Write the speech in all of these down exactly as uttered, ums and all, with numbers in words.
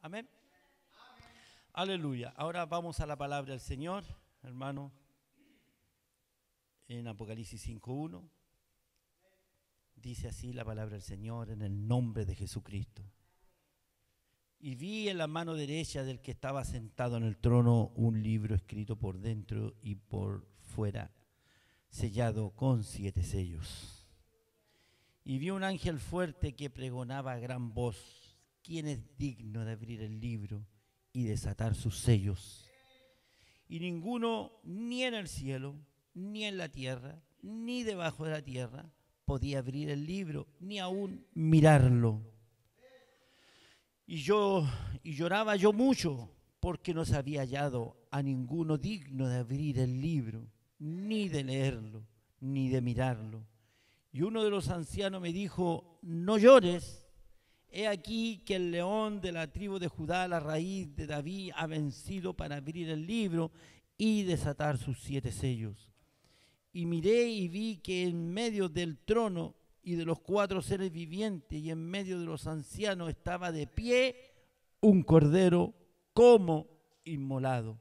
Amén. Aleluya. Ahora vamos a la palabra del Señor, hermano, en Apocalipsis cinco uno. Dice así la palabra del Señor en el nombre de Jesucristo. Y vi en la mano derecha del que estaba sentado en el trono un libro escrito por dentro y por fuera, sellado con siete sellos. Y vi un ángel fuerte que pregonaba a gran voz: ¿quién es digno de abrir el libro y desatar sus sellos? Y ninguno, ni en el cielo, ni en la tierra, ni debajo de la tierra, podía abrir el libro, ni aún mirarlo. Y yo, y lloraba yo mucho, porque no se había hallado a ninguno digno de abrir el libro, ni de leerlo, ni de mirarlo. Y uno de los ancianos me dijo: no llores, he aquí que el león de la tribu de Judá, la raíz de David, ha vencido para abrir el libro y desatar sus siete sellos. Y miré y vi que en medio del trono y de los cuatro seres vivientes y en medio de los ancianos estaba de pie un cordero como inmolado,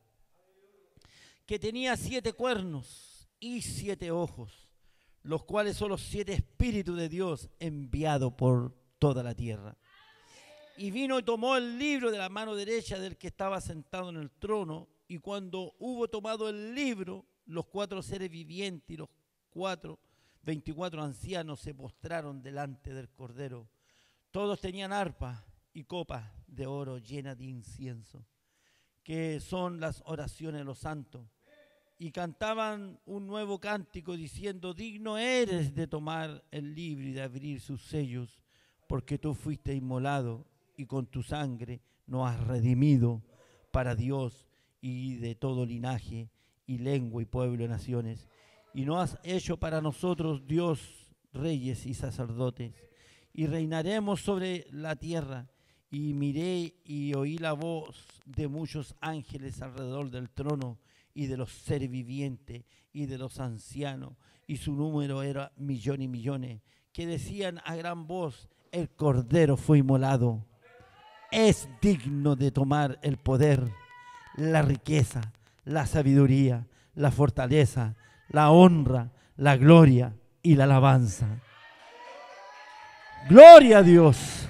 que tenía siete cuernos y siete ojos, los cuales son los siete espíritus de Dios enviados por toda la tierra. Y vino y tomó el libro de la mano derecha del que estaba sentado en el trono, y cuando hubo tomado el libro, los cuatro seres vivientes y los cuatro, veinticuatro ancianos se postraron delante del Cordero. Todos tenían arpas y copas de oro llenas de incienso, que son las oraciones de los santos, y cantaban un nuevo cántico diciendo: digno eres de tomar el libro y de abrir sus sellos, porque tú fuiste inmolado y con tu sangre nos has redimido para Dios y de todo linaje y lengua y pueblo y naciones, y nos has hecho para nosotros Dios, reyes y sacerdotes, y reinaremos sobre la tierra. Y miré y oí la voz de muchos ángeles alrededor del trono y de los seres vivientes y de los ancianos, y su número era millones y millones, que decían a gran voz: el Cordero fue inmolado, es digno de tomar el poder, la riqueza, la sabiduría, la fortaleza, la honra, la gloria y la alabanza. Gloria a Dios.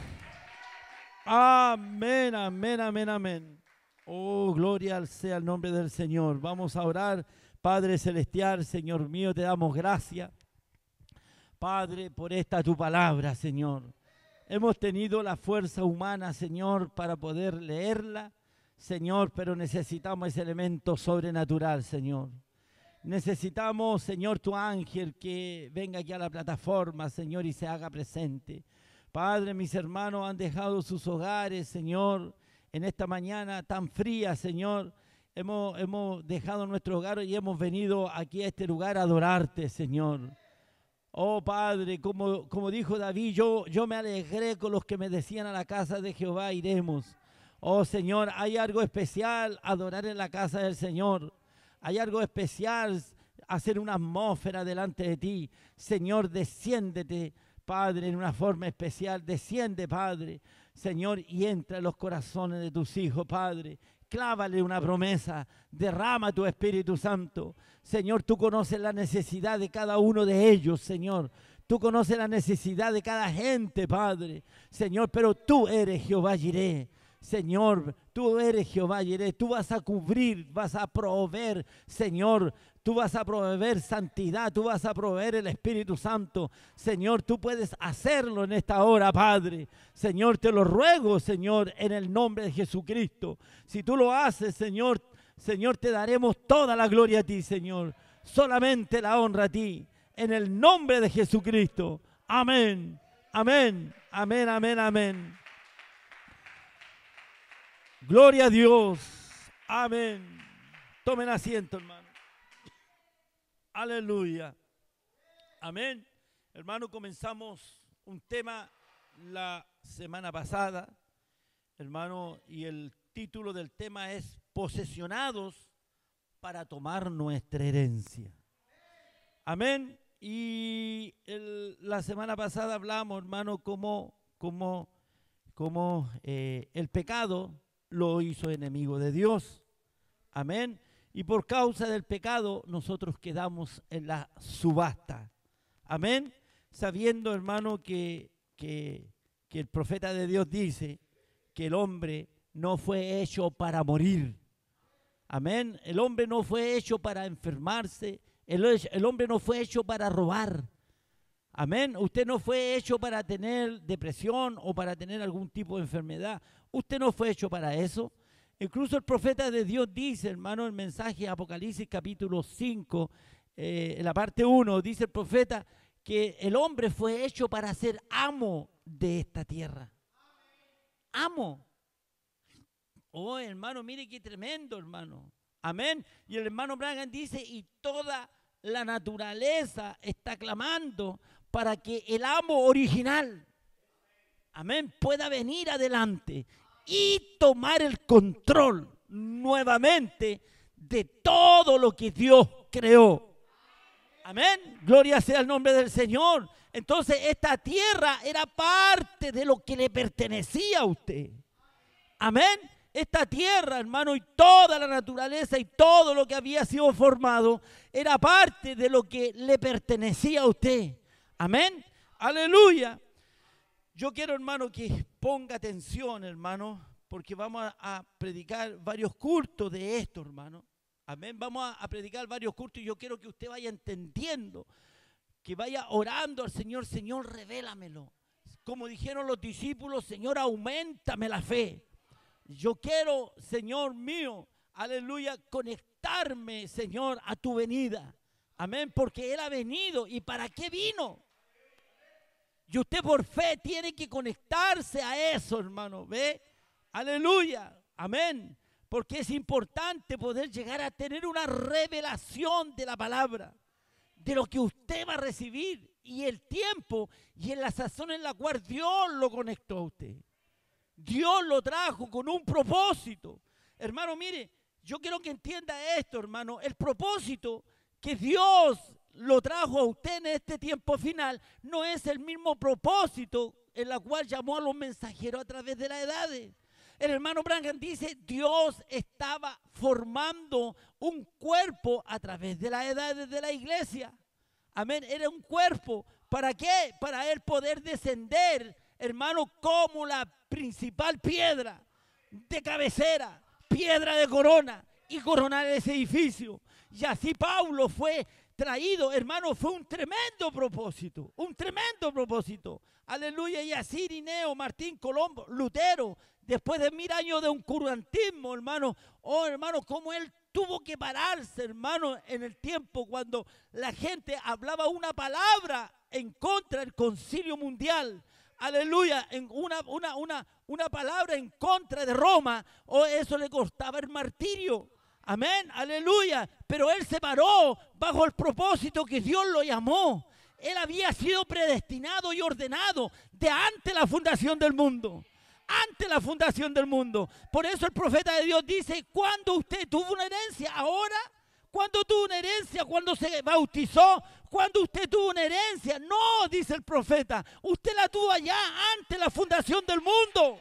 Amén, amén, amén, amén. Oh, gloria sea el nombre del Señor. Vamos a orar. Padre celestial, Señor mío, te damos gracias, Padre, por esta tu palabra, Señor. Hemos tenido la fuerza humana, Señor, para poder leerla, Señor, pero necesitamos ese elemento sobrenatural, Señor. Necesitamos, Señor, tu ángel que venga aquí a la plataforma, Señor, y se haga presente. Padre, mis hermanos han dejado sus hogares, Señor, en esta mañana tan fría, Señor. Hemos, hemos dejado nuestro hogar y hemos venido aquí a este lugar a adorarte, Señor. Oh, Padre, como, como dijo David, yo, yo me alegré con los que me decían: a la casa de Jehová iremos. Oh, Señor, hay algo especial adorar en la casa del Señor. Hay algo especial hacer una atmósfera delante de ti. Señor, desciéndete, Padre, en una forma especial. Desciende, Padre, Señor, y entra en los corazones de tus hijos, Padre. Clávale una promesa, derrama tu Espíritu Santo. Señor, tú conoces la necesidad de cada uno de ellos, Señor. Tú conoces la necesidad de cada gente, Padre. Señor, pero tú eres Jehová Jireh. Señor, tú eres Jehová Jireh. Tú vas a cubrir, vas a proveer, Señor. Tú vas a proveer santidad, tú vas a proveer el Espíritu Santo. Señor, tú puedes hacerlo en esta hora, Padre. Señor, te lo ruego, Señor, en el nombre de Jesucristo. Si tú lo haces, Señor, Señor, te daremos toda la gloria a ti, Señor. Solamente la honra a ti, en el nombre de Jesucristo. Amén, amén, amén, amén, amén. Gloria a Dios. Amén. Tomen asiento, hermano. Aleluya. Amén. Hermano, comenzamos un tema la semana pasada, hermano, y el título del tema es Posesionados para tomar nuestra herencia. Amén. Y el, la semana pasada hablamos, hermano, cómo, cómo, cómo eh, el pecado lo hizo enemigo de Dios. Amén. Y por causa del pecado nosotros quedamos en la subasta. Amén. Sabiendo, hermano, que, que, que el profeta de Dios dice que el hombre no fue hecho para morir. Amén. El hombre no fue hecho para enfermarse. El, el hombre no fue hecho para robar. Amén. Usted no fue hecho para tener depresión o para tener algún tipo de enfermedad. Usted no fue hecho para eso. Incluso el profeta de Dios dice, hermano, el mensaje de Apocalipsis capítulo cinco, eh, en la parte uno, dice el profeta que el hombre fue hecho para ser amo de esta tierra. Amo. Oh, hermano, mire qué tremendo, hermano. Amén. Y el hermano Branham dice, y toda la naturaleza está clamando para que el amo original, amén, pueda venir adelante y tomar el control nuevamente de todo lo que Dios creó. Amén. Gloria sea el nombre del Señor. Entonces esta tierra era parte de lo que le pertenecía a usted. Amén. Esta tierra, hermano, y toda la naturaleza y todo lo que había sido formado era parte de lo que le pertenecía a usted. Amén. Aleluya. Yo quiero, hermano, que ponga atención, hermano, porque vamos a, a predicar varios cultos de esto, hermano. Amén. Vamos a, a predicar varios cultos y yo quiero que usted vaya entendiendo, que vaya orando al Señor. Señor, revélamelo. Como dijeron los discípulos, Señor, auméntame la fe. Yo quiero, Señor mío, aleluya, conectarme, Señor, a tu venida. Amén, porque Él ha venido. ¿Y para qué vino? Y usted por fe tiene que conectarse a eso, hermano. ¿Ve? Aleluya. Amén. Porque es importante poder llegar a tener una revelación de la palabra, de lo que usted va a recibir y el tiempo y en la sazón en la cual Dios lo conectó a usted. Dios lo trajo con un propósito. Hermano, mire, yo quiero que entienda esto, hermano. El propósito que Dios lo trajo a usted en este tiempo final no es el mismo propósito en la cual llamó a los mensajeros a través de las edades. El hermano Branham dice, Dios estaba formando un cuerpo a través de las edades de la iglesia. Amén, era un cuerpo. ¿Para qué? Para él poder descender, hermano, como la principal piedra de cabecera, piedra de corona, y coronar ese edificio. Y así Pablo fue traído, hermano, fue un tremendo propósito, un tremendo propósito. Aleluya. Y así Irineo, Martín Colombo, Lutero, después de mil años de oscurantismo, hermano, oh hermano, cómo él tuvo que pararse, hermano, en el tiempo cuando la gente hablaba una palabra en contra del concilio mundial. Aleluya, en una, una, una, una palabra en contra de Roma, o oh, eso le costaba el martirio. Amén, aleluya. Pero él se paró bajo el propósito que Dios lo llamó. Él había sido predestinado y ordenado de antes la fundación del mundo. Ante la fundación del mundo. Por eso el profeta de Dios dice, ¿cuándo usted tuvo una herencia? ¿Ahora? ¿Cuándo tuvo una herencia? ¿Cuándo se bautizó? ¿Cuándo usted tuvo una herencia? No, dice el profeta. Usted la tuvo allá, ante la fundación del mundo.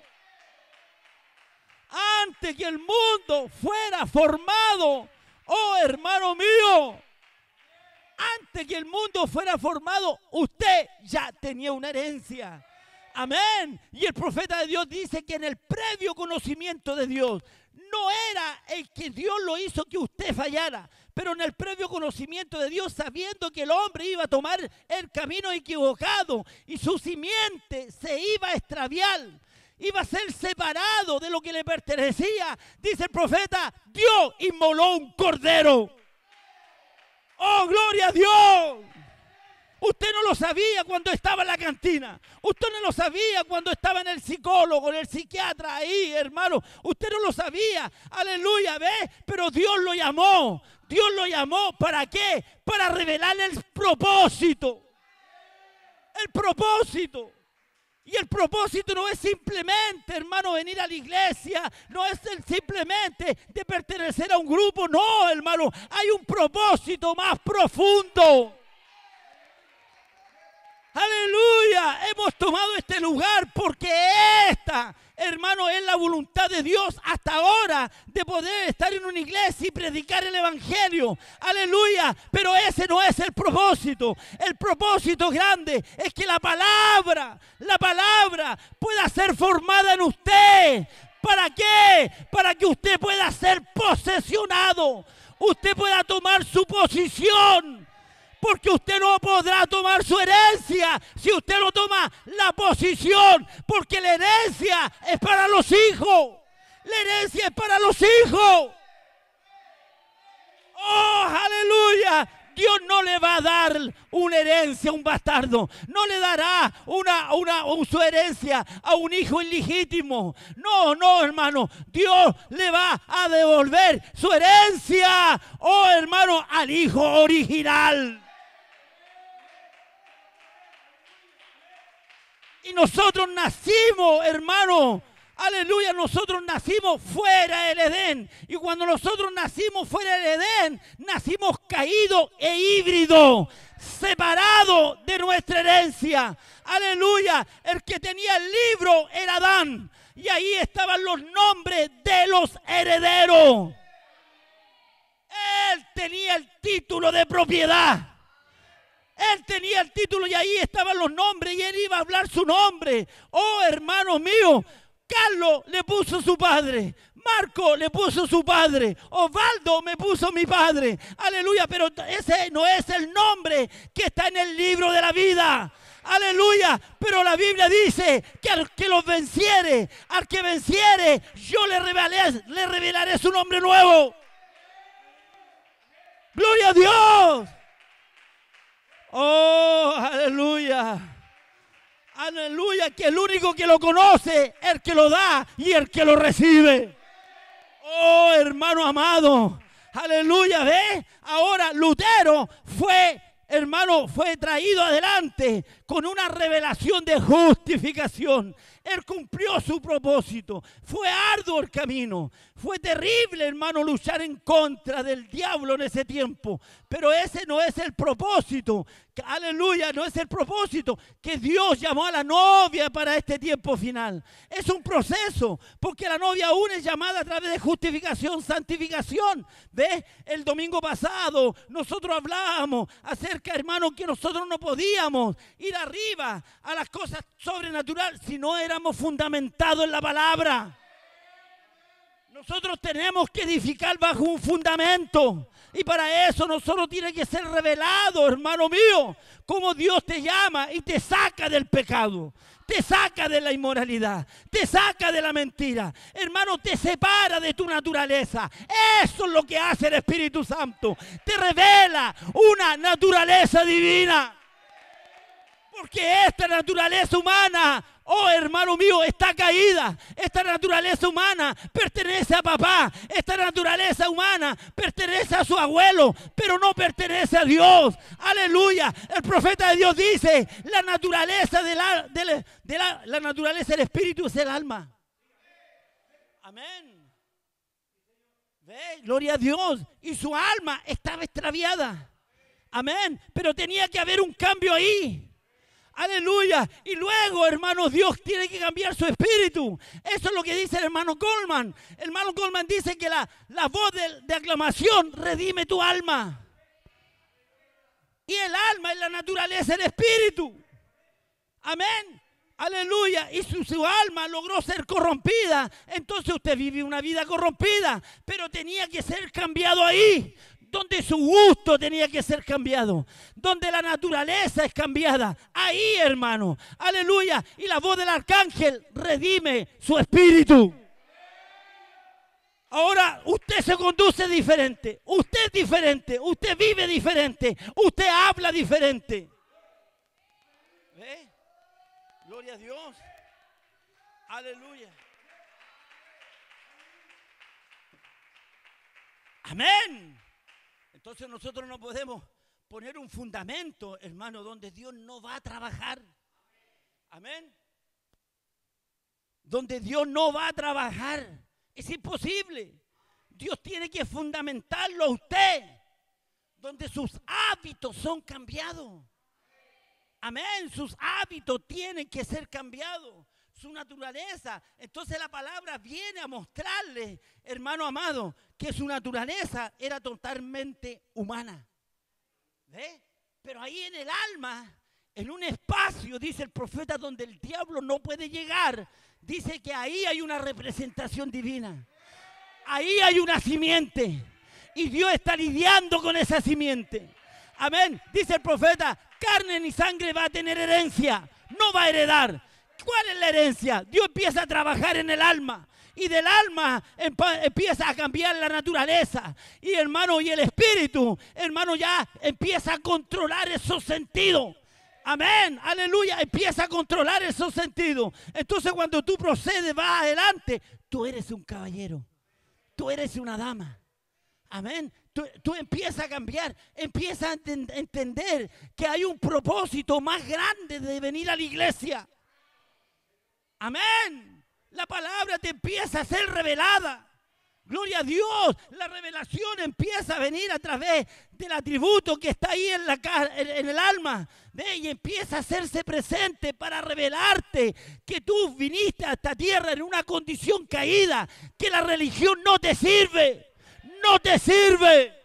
Antes que el mundo fuera formado. Oh, hermano mío. Antes que el mundo fuera formado, usted ya tenía una herencia. Amén. Y el profeta de Dios dice que en el previo conocimiento de Dios, no era el que Dios lo hizo que usted fallara, pero en el previo conocimiento de Dios, sabiendo que el hombre iba a tomar el camino equivocado y su simiente se iba a extraviar, iba a ser separado de lo que le pertenecía, dice el profeta, Dios inmoló un cordero. ¡Oh, gloria a Dios! Usted no lo sabía cuando estaba en la cantina. Usted no lo sabía cuando estaba en el psicólogo, en el psiquiatra ahí, hermano. Usted no lo sabía. Aleluya, ¿ve? Pero Dios lo llamó. Dios lo llamó. ¿Para qué? Para revelarle el propósito. El propósito. Y el propósito no es simplemente, hermano, venir a la iglesia. No es el simplemente de pertenecer a un grupo. No, hermano. Hay un propósito más profundo. Aleluya, hemos tomado este lugar porque esta, hermano, es la voluntad de Dios hasta ahora de poder estar en una iglesia y predicar el evangelio. Aleluya, pero ese no es el propósito. El propósito grande es que la palabra, la palabra pueda ser formada en usted. ¿Para qué? Para que usted pueda ser posesionado. Usted pueda tomar su posición. Porque usted no podrá tomar su herencia si usted no toma la posición. Porque la herencia es para los hijos. La herencia es para los hijos. ¡Oh, aleluya! Dios no le va a dar una herencia a un bastardo. No le dará una, una, una, su herencia a un hijo ilegítimo. No, no, hermano. Dios le va a devolver su herencia, oh, hermano, al hijo original. Y nosotros nacimos, hermano, aleluya, nosotros nacimos fuera del Edén. Y cuando nosotros nacimos fuera del Edén, nacimos caídos e híbridos, separados de nuestra herencia. Aleluya, el que tenía el libro era Adán. Y ahí estaban los nombres de los herederos. Él tenía el título de propiedad. Él tenía el título y ahí estaban los nombres y él iba a hablar su nombre. Oh, hermanos míos, Carlos le puso su padre, Marco le puso su padre, Osvaldo me puso mi padre. Aleluya, pero ese no es el nombre que está en el libro de la vida. Aleluya, pero la Biblia dice que al que los venciere, al que venciere, yo le revelaré, le revelaré su nombre nuevo. Gloria a Dios. Oh, aleluya. Aleluya, que el único que lo conoce, el que lo da y el que lo recibe. Oh, hermano amado. Aleluya, ¿ve? Ahora Lutero fue, hermano, fue traído adelante con una revelación de justificación. Él cumplió su propósito. Fue arduo el camino. Fue terrible, hermano, luchar en contra del diablo en ese tiempo. Pero ese no es el propósito. Aleluya, no es el propósito que Dios llamó a la novia para este tiempo final. Es un proceso, porque la novia aún es llamada a través de justificación, santificación. ¿Ves? El domingo pasado nosotros hablábamos acerca, hermano, que nosotros no podíamos ir arriba a las cosas sobrenaturales si no éramos fundamentados en la palabra. Nosotros tenemos que edificar bajo un fundamento. Y para eso nosotros tiene que ser revelado, hermano mío, cómo Dios te llama y te saca del pecado, te saca de la inmoralidad, te saca de la mentira. Hermano, te separa de tu naturaleza. Eso es lo que hace el Espíritu Santo. Te revela una naturaleza divina. Porque esta naturaleza humana, oh hermano mío, está caída. Esta naturaleza humana pertenece a papá. Esta naturaleza humana pertenece a su abuelo, pero no pertenece a Dios. Aleluya. El profeta de Dios dice, la naturaleza de la, de la, de la, la naturaleza del espíritu es el alma. Amén. ¿Ve? Gloria a Dios. Y su alma estaba extraviada. Amén. Pero tenía que haber un cambio ahí. Aleluya. Y luego, hermanos, Dios tiene que cambiar su espíritu. Eso es lo que dice el hermano Coleman. El hermano Coleman dice que la, la voz de, de aclamación redime tu alma. Y el alma es la naturaleza del espíritu. Amén. Aleluya. Y su, su alma logró ser corrompida. Entonces usted vive una vida corrompida. Pero tenía que ser cambiado ahí. Donde su gusto tenía que ser cambiado, donde la naturaleza es cambiada, ahí, hermano, aleluya, y la voz del arcángel redime su espíritu. Ahora usted se conduce diferente, usted es diferente, usted vive diferente, usted habla diferente. ¿Ve? Gloria a Dios, aleluya. Amén. Entonces nosotros no podemos poner un fundamento, hermano, donde Dios no va a trabajar. Amén. Donde Dios no va a trabajar. Es imposible. Dios tiene que fundamentarlo a usted. Donde sus hábitos son cambiados. Amén, sus hábitos tienen que ser cambiados, su naturaleza. Entonces la palabra viene a mostrarle, hermano amado, que su naturaleza era totalmente humana. ¿Ve? Pero ahí en el alma, en un espacio, dice el profeta, donde el diablo no puede llegar, dice que ahí hay una representación divina. Ahí hay una simiente y Dios está lidiando con esa simiente. Amén. Dice el profeta, carne ni sangre va a tener herencia, no va a heredar. ¿Cuál es la herencia? Dios empieza a trabajar en el alma y del alma empieza a cambiar la naturaleza. Y hermano, y el espíritu, hermano, ya empieza a controlar esos sentidos. Amén, aleluya, empieza a controlar esos sentidos. Entonces cuando tú procedes, vas adelante, tú eres un caballero, tú eres una dama. Amén. Tú, tú empiezas a cambiar, empiezas a ent- entender que hay un propósito más grande de venir a la iglesia. Amén. La palabra te empieza a ser revelada. Gloria a Dios. La revelación empieza a venir a través del atributo que está ahí en, la, en, en el alma. ¿Ve? Y empieza a hacerse presente para revelarte que tú viniste a esta tierra en una condición caída, que la religión no te sirve. No te sirve.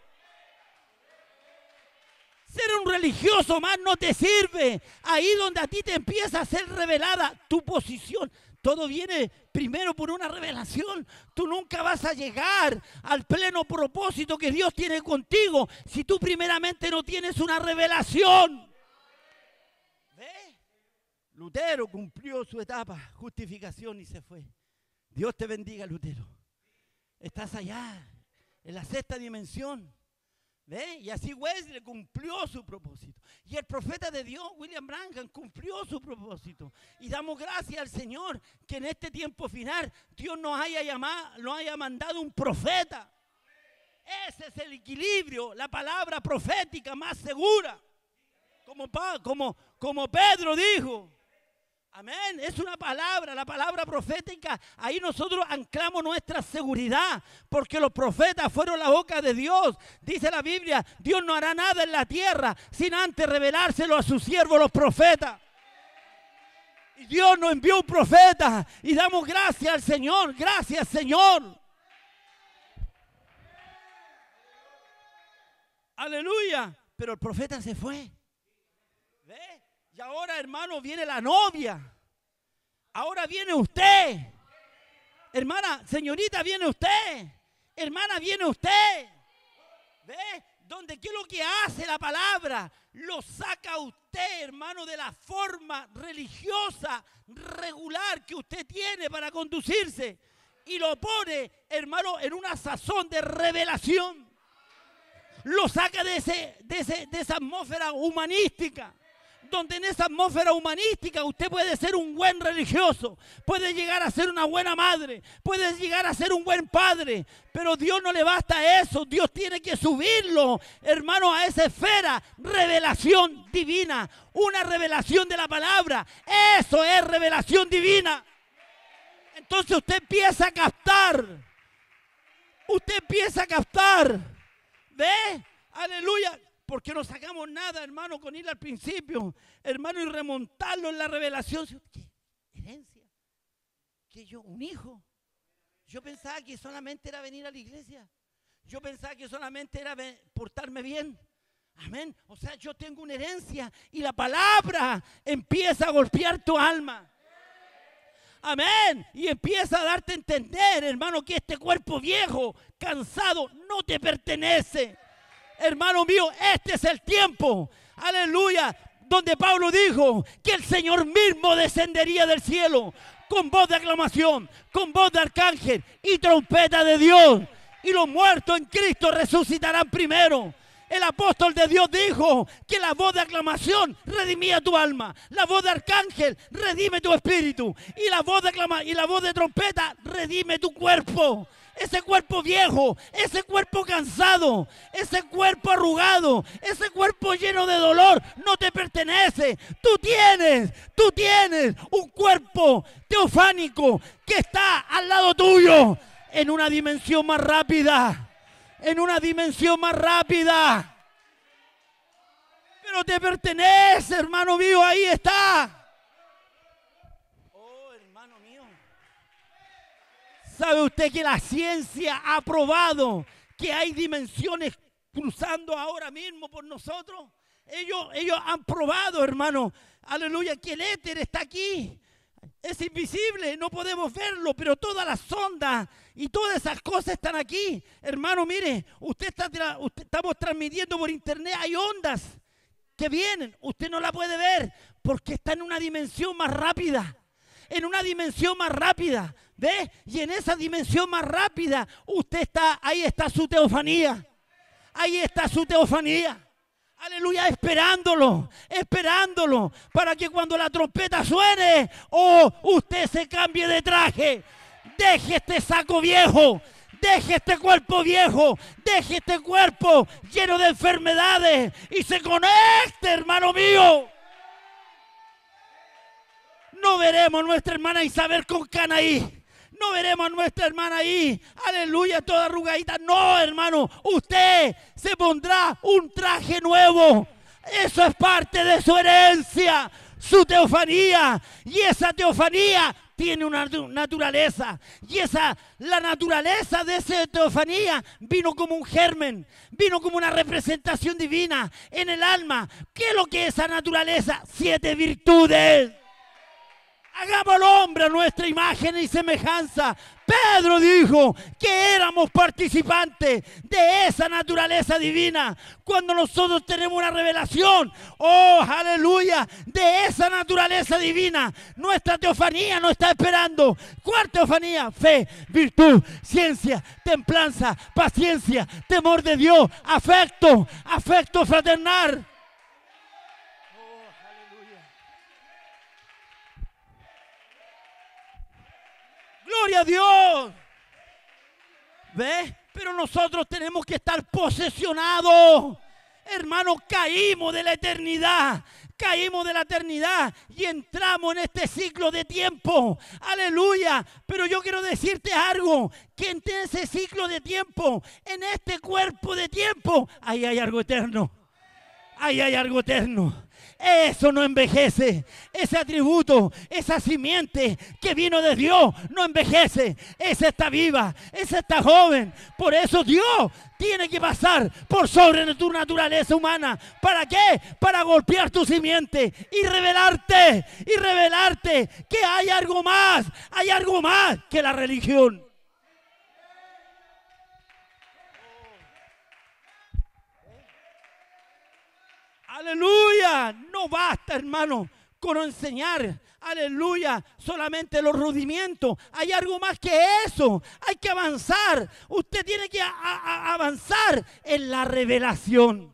Ser un religioso más no te sirve. Ahí donde a ti te empieza a ser revelada tu posición. Todo viene primero por una revelación. Tú nunca vas a llegar al pleno propósito que Dios tiene contigo si tú primeramente no tienes una revelación. ¿Ve? Lutero cumplió su etapa, justificación, y se fue. Dios te bendiga, Lutero. Estás allá, en la sexta dimensión. ¿Ve? Y así Wesley cumplió su propósito. Y el profeta de Dios, William Branham, cumplió su propósito. Y damos gracias al Señor que en este tiempo final Dios nos haya llamado, nos haya mandado un profeta. Ese es el equilibrio, la palabra profética más segura. Como, como, como Pedro dijo. Amén, es una palabra, la palabra profética. Ahí nosotros anclamos nuestra seguridad, porque los profetas fueron la boca de Dios. Dice la Biblia, Dios no hará nada en la tierra sin antes revelárselo a sus siervos los profetas. Y Dios nos envió un profeta y damos gracias al Señor, gracias Señor. Aleluya, pero el profeta se fue. ¿Ve? Y ahora, hermano, viene la novia. Ahora viene usted. Hermana, señorita, viene usted. Hermana, viene usted. ¿Ve? Donde qué es lo que hace la palabra. Lo saca usted, hermano, de la forma religiosa regular que usted tiene para conducirse. Y lo pone, hermano, en una sazón de revelación. Lo saca de, ese, de, ese, de esa atmósfera humanística. Donde en esa atmósfera humanística usted puede ser un buen religioso, puede llegar a ser una buena madre, puede llegar a ser un buen padre, pero Dios no le basta eso. Dios tiene que subirlo, hermano, a esa esfera, revelación divina, una revelación de la palabra. Eso es revelación divina. Entonces usted empieza a captar, usted empieza a captar, ¿ve? Aleluya. Porque no sacamos nada, hermano, con ir al principio, hermano, y remontarlo en la revelación. ¿Qué? ¿Herencia? ¿Qué yo? ¿Un hijo? Yo pensaba que solamente era venir a la iglesia. Yo pensaba que solamente era portarme bien. Amén. O sea, yo tengo una herencia y la palabra empieza a golpear tu alma. Amén. Y empieza a darte a entender, hermano, que este cuerpo viejo, cansado, no te pertenece. Hermano mío, este es el tiempo, aleluya, donde Pablo dijo que el Señor mismo descendería del cielo con voz de aclamación, con voz de arcángel y trompeta de Dios. Y los muertos en Cristo resucitarán primero. El apóstol de Dios dijo que la voz de aclamación redimía tu alma. La voz de arcángel redime tu espíritu. Y la voz de, aclama- y la voz de trompeta redime tu cuerpo. Ese cuerpo viejo, ese cuerpo cansado, ese cuerpo arrugado, ese cuerpo lleno de dolor, no te pertenece. Tú tienes, tú tienes un cuerpo teofánico que está al lado tuyo en una dimensión más rápida, en una dimensión más rápida. pero te pertenece, hermano mío, ahí está. Oh, hermano mío. ¿Sabe usted que la ciencia ha probado que hay dimensiones cruzando ahora mismo por nosotros? Ellos, ellos han probado, hermano, aleluya, que el éter está aquí. Es invisible, no podemos verlo, pero todas las ondas y todas esas cosas están aquí. Hermano, mire, usted está, usted, estamos transmitiendo por internet, hay ondas que vienen, usted no la puede ver porque está en una dimensión más rápida, en una dimensión más rápida, ¿ve? Y en esa dimensión más rápida, usted está, ahí está su teofanía, ahí está su teofanía. Aleluya, esperándolo, esperándolo, para que cuando la trompeta suene, oh, usted se cambie de traje, deje este saco viejo, deje este cuerpo viejo, deje este cuerpo lleno de enfermedades y se conecte, hermano mío. No veremos a nuestra hermana Isabel con cana ahí. No veremos a nuestra hermana ahí, aleluya, toda arrugadita. No, hermano, usted se pondrá un traje nuevo. Eso es parte de su herencia, su teofanía. Y esa teofanía tiene una naturaleza. Y esa, la naturaleza de esa teofanía vino como un germen, vino como una representación divina en el alma. ¿Qué es lo que es esa naturaleza? Siete virtudes. Hagamos al hombre a nuestra imagen y semejanza. Pedro dijo que éramos participantes de esa naturaleza divina. Cuando nosotros tenemos una revelación, oh, aleluya, de esa naturaleza divina, nuestra teofanía nos está esperando. ¿Cuál teofanía? Fe, virtud, ciencia, templanza, paciencia, temor de Dios, afecto, afecto fraternal. ¡Gloria a Dios! ¿Ves? Pero nosotros tenemos que estar posesionados. Hermanos, caímos de la eternidad. Caímos de la eternidad y entramos en este ciclo de tiempo. Aleluya. Pero yo quiero decirte algo. Que en ese ciclo de tiempo, en este cuerpo de tiempo, ahí hay algo eterno. Ahí hay algo eterno. Eso no envejece. Ese atributo, esa simiente que vino de Dios no envejece. Esa está viva, esa está joven. Por eso Dios tiene que pasar por sobre tu naturaleza humana. ¿Para qué? Para golpear tu simiente y revelarte, y revelarte que hay algo más, hay algo más que la religión. Aleluya, no basta, hermano, con enseñar, aleluya, solamente los rudimentos. Hay algo más que eso, hay que avanzar. Usted tiene que a, a, avanzar en la revelación.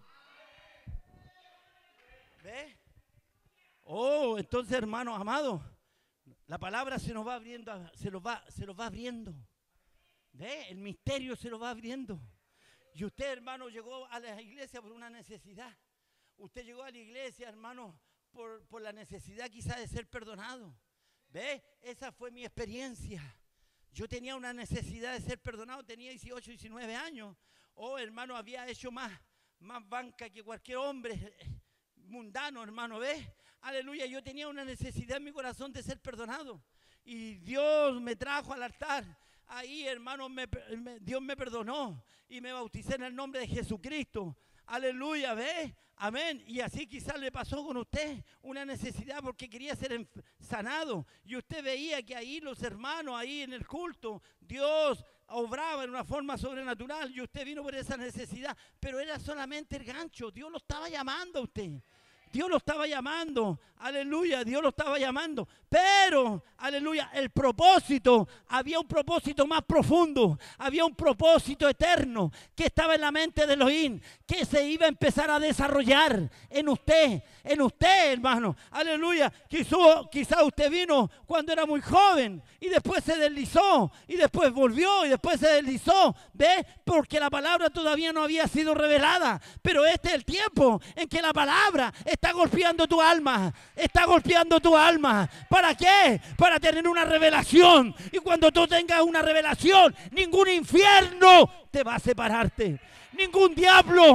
¿Ve? Oh, entonces, hermanos amados, la palabra se nos va abriendo, se los va, se los va abriendo. ¿Ve? El misterio se lo va abriendo. Y usted, hermano, llegó a la iglesia por una necesidad. Usted llegó a la iglesia, hermano, por, por la necesidad quizá de ser perdonado. ¿Ve? Esa fue mi experiencia. Yo tenía una necesidad de ser perdonado, tenía dieciocho, diecinueve años. Oh, hermano, había hecho más, más banca que cualquier hombre mundano, hermano, ¿ve? Aleluya, yo tenía una necesidad en mi corazón de ser perdonado. Y Dios me trajo al altar. Ahí, hermano, me, me, Dios me perdonó y me bauticé en el nombre de Jesucristo. Aleluya, ¿ve? Amén. Y así quizás le pasó con usted una necesidad porque quería ser sanado. Y usted veía que ahí los hermanos, ahí en el culto, Dios obraba en una forma sobrenatural y usted vino por esa necesidad. Pero era solamente el gancho. Dios lo estaba llamando a usted. Dios lo estaba llamando, aleluya, Dios lo estaba llamando, pero, aleluya, el propósito, había un propósito más profundo, había un propósito eterno que estaba en la mente de Elohim, que se iba a empezar a desarrollar en usted, en usted, hermano, aleluya. Quizá, quizá usted vino cuando era muy joven y después se deslizó y después volvió y después se deslizó, ¿ve? Porque la palabra todavía no había sido revelada, pero este es el tiempo en que la palabra está golpeando tu alma, está golpeando tu alma. ¿Para qué? Para tener una revelación. Y cuando tú tengas una revelación, ningún infierno te va a separarte. Ningún diablo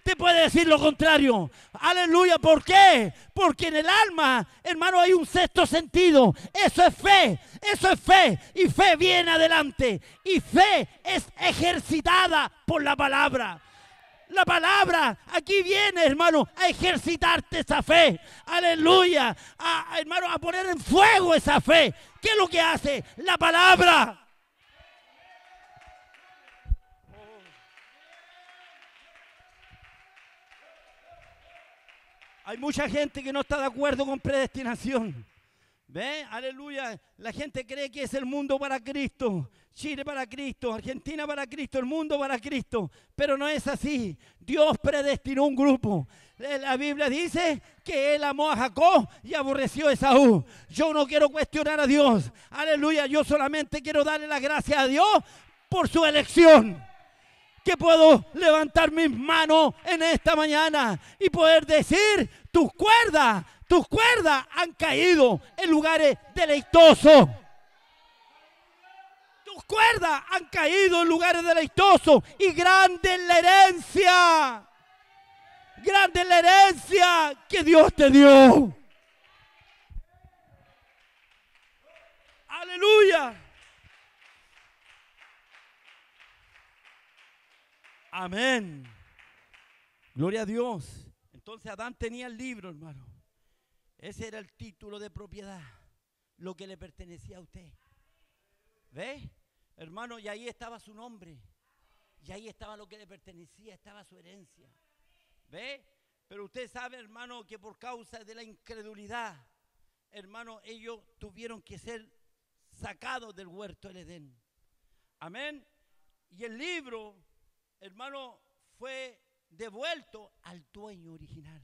te puede decir lo contrario. Aleluya, ¿por qué? Porque en el alma, hermano, hay un sexto sentido. Eso es fe, eso es fe. Y fe viene adelante. Y fe es ejercitada por la palabra. La palabra aquí viene, hermano, a ejercitarte esa fe. Aleluya. A, hermano, a poner en fuego esa fe. ¿Qué es lo que hace? La palabra. Hay mucha gente que no está de acuerdo con predestinación. ¿Ve? Aleluya. La gente cree que es el mundo para Cristo. Chile para Cristo, Argentina para Cristo, el mundo para Cristo. Pero no es así. Dios predestinó un grupo. La Biblia dice que Él amó a Jacob y aborreció a Esaú. Yo no quiero cuestionar a Dios. Aleluya. Yo solamente quiero darle las gracias a Dios por su elección. Que puedo levantar mis manos en esta mañana y poder decir, tus cuerdas, tus cuerdas han caído en lugares deleitosos. Tus cuerdas han caído en lugares deleitosos y grande es la herencia. Grande es la herencia que Dios te dio. Aleluya. Amén. Gloria a Dios. Entonces Adán tenía el libro, hermano. Ese era el título de propiedad. Lo que le pertenecía a usted. ¿Ve? Hermano, y ahí estaba su nombre. Y ahí estaba lo que le pertenecía, estaba su herencia. ¿Ve? Pero usted sabe, hermano, que por causa de la incredulidad, hermano, ellos tuvieron que ser sacados del huerto del Edén. Amén. Y el libro, hermano, fue devuelto al dueño original.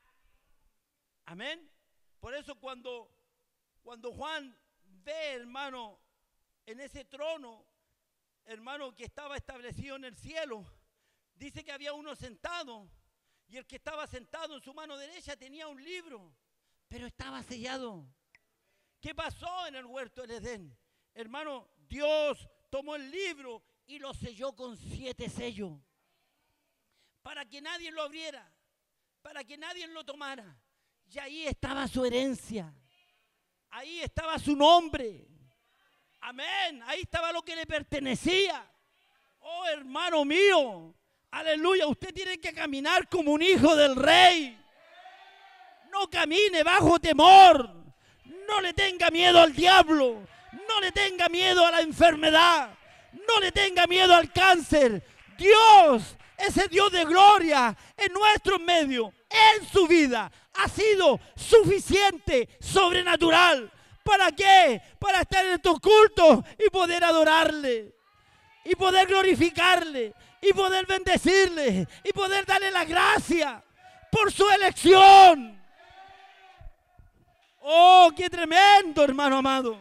Amén. Por eso cuando, cuando Juan ve, hermano, en ese trono, hermano, que estaba establecido en el cielo, dice que había uno sentado, y el que estaba sentado en su mano derecha tenía un libro, pero estaba sellado. ¿Qué pasó en el huerto del Edén? Hermano, Dios tomó el libro y lo selló con siete sellos, para que nadie lo abriera, para que nadie lo tomara. Y ahí estaba su herencia, ahí estaba su nombre. Amén, ahí estaba lo que le pertenecía. Oh, hermano mío, aleluya, usted tiene que caminar como un hijo del rey. No camine bajo temor, no le tenga miedo al diablo, no le tenga miedo a la enfermedad, no le tenga miedo al cáncer. Dios, ese Dios de gloria en nuestro medio, en su vida, ha sido suficiente, sobrenatural. ¿Para qué? Para estar en estos cultos y poder adorarle, y poder glorificarle, y poder bendecirle, y poder darle la gracia por su elección. Oh, qué tremendo, hermano amado.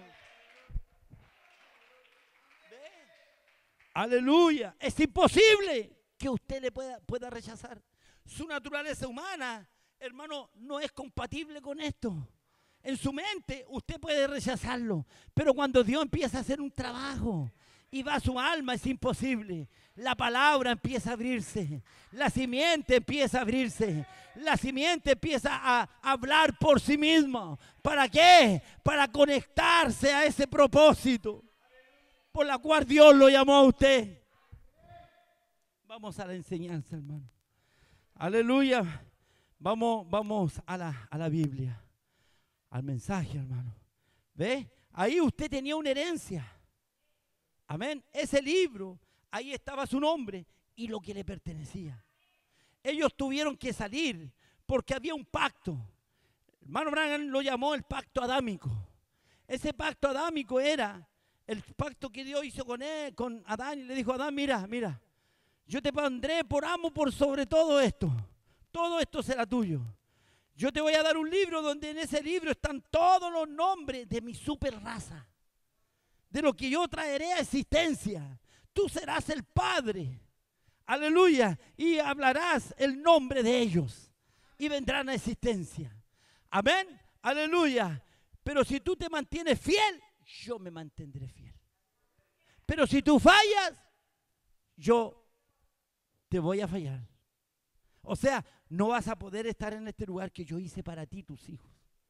Aleluya. Es imposible que usted le pueda, pueda rechazar. Su naturaleza humana, hermano, no es compatible con esto. En su mente usted puede rechazarlo, pero cuando Dios empieza a hacer un trabajo y va a su alma, es imposible. La palabra empieza a abrirse, la simiente empieza a abrirse, la simiente empieza a hablar por sí misma. ¿Para qué? Para conectarse a ese propósito por la cual Dios lo llamó a usted. Vamos a la enseñanza, hermano. Aleluya. Vamos, vamos a la, a la Biblia, al mensaje, hermano. ¿Ve? Ahí usted tenía una herencia. Amén. Ese libro, ahí estaba su nombre y lo que le pertenecía. Ellos tuvieron que salir porque había un pacto. Hermano Branham lo llamó el pacto adámico. Ese pacto adámico era el pacto que Dios hizo con él, con Adán, y le dijo a Adán, mira, mira, yo te pondré por amo por sobre todo esto. Todo esto será tuyo. Yo te voy a dar un libro donde en ese libro están todos los nombres de mi super raza, de lo que yo traeré a existencia. Tú serás el padre, aleluya, y hablarás el nombre de ellos y vendrán a existencia. Amén, aleluya. Pero si tú te mantienes fiel, yo me mantendré fiel. Pero si tú fallas, yo te voy a fallar. O sea, no vas a poder estar en este lugar que yo hice para ti, tus hijos.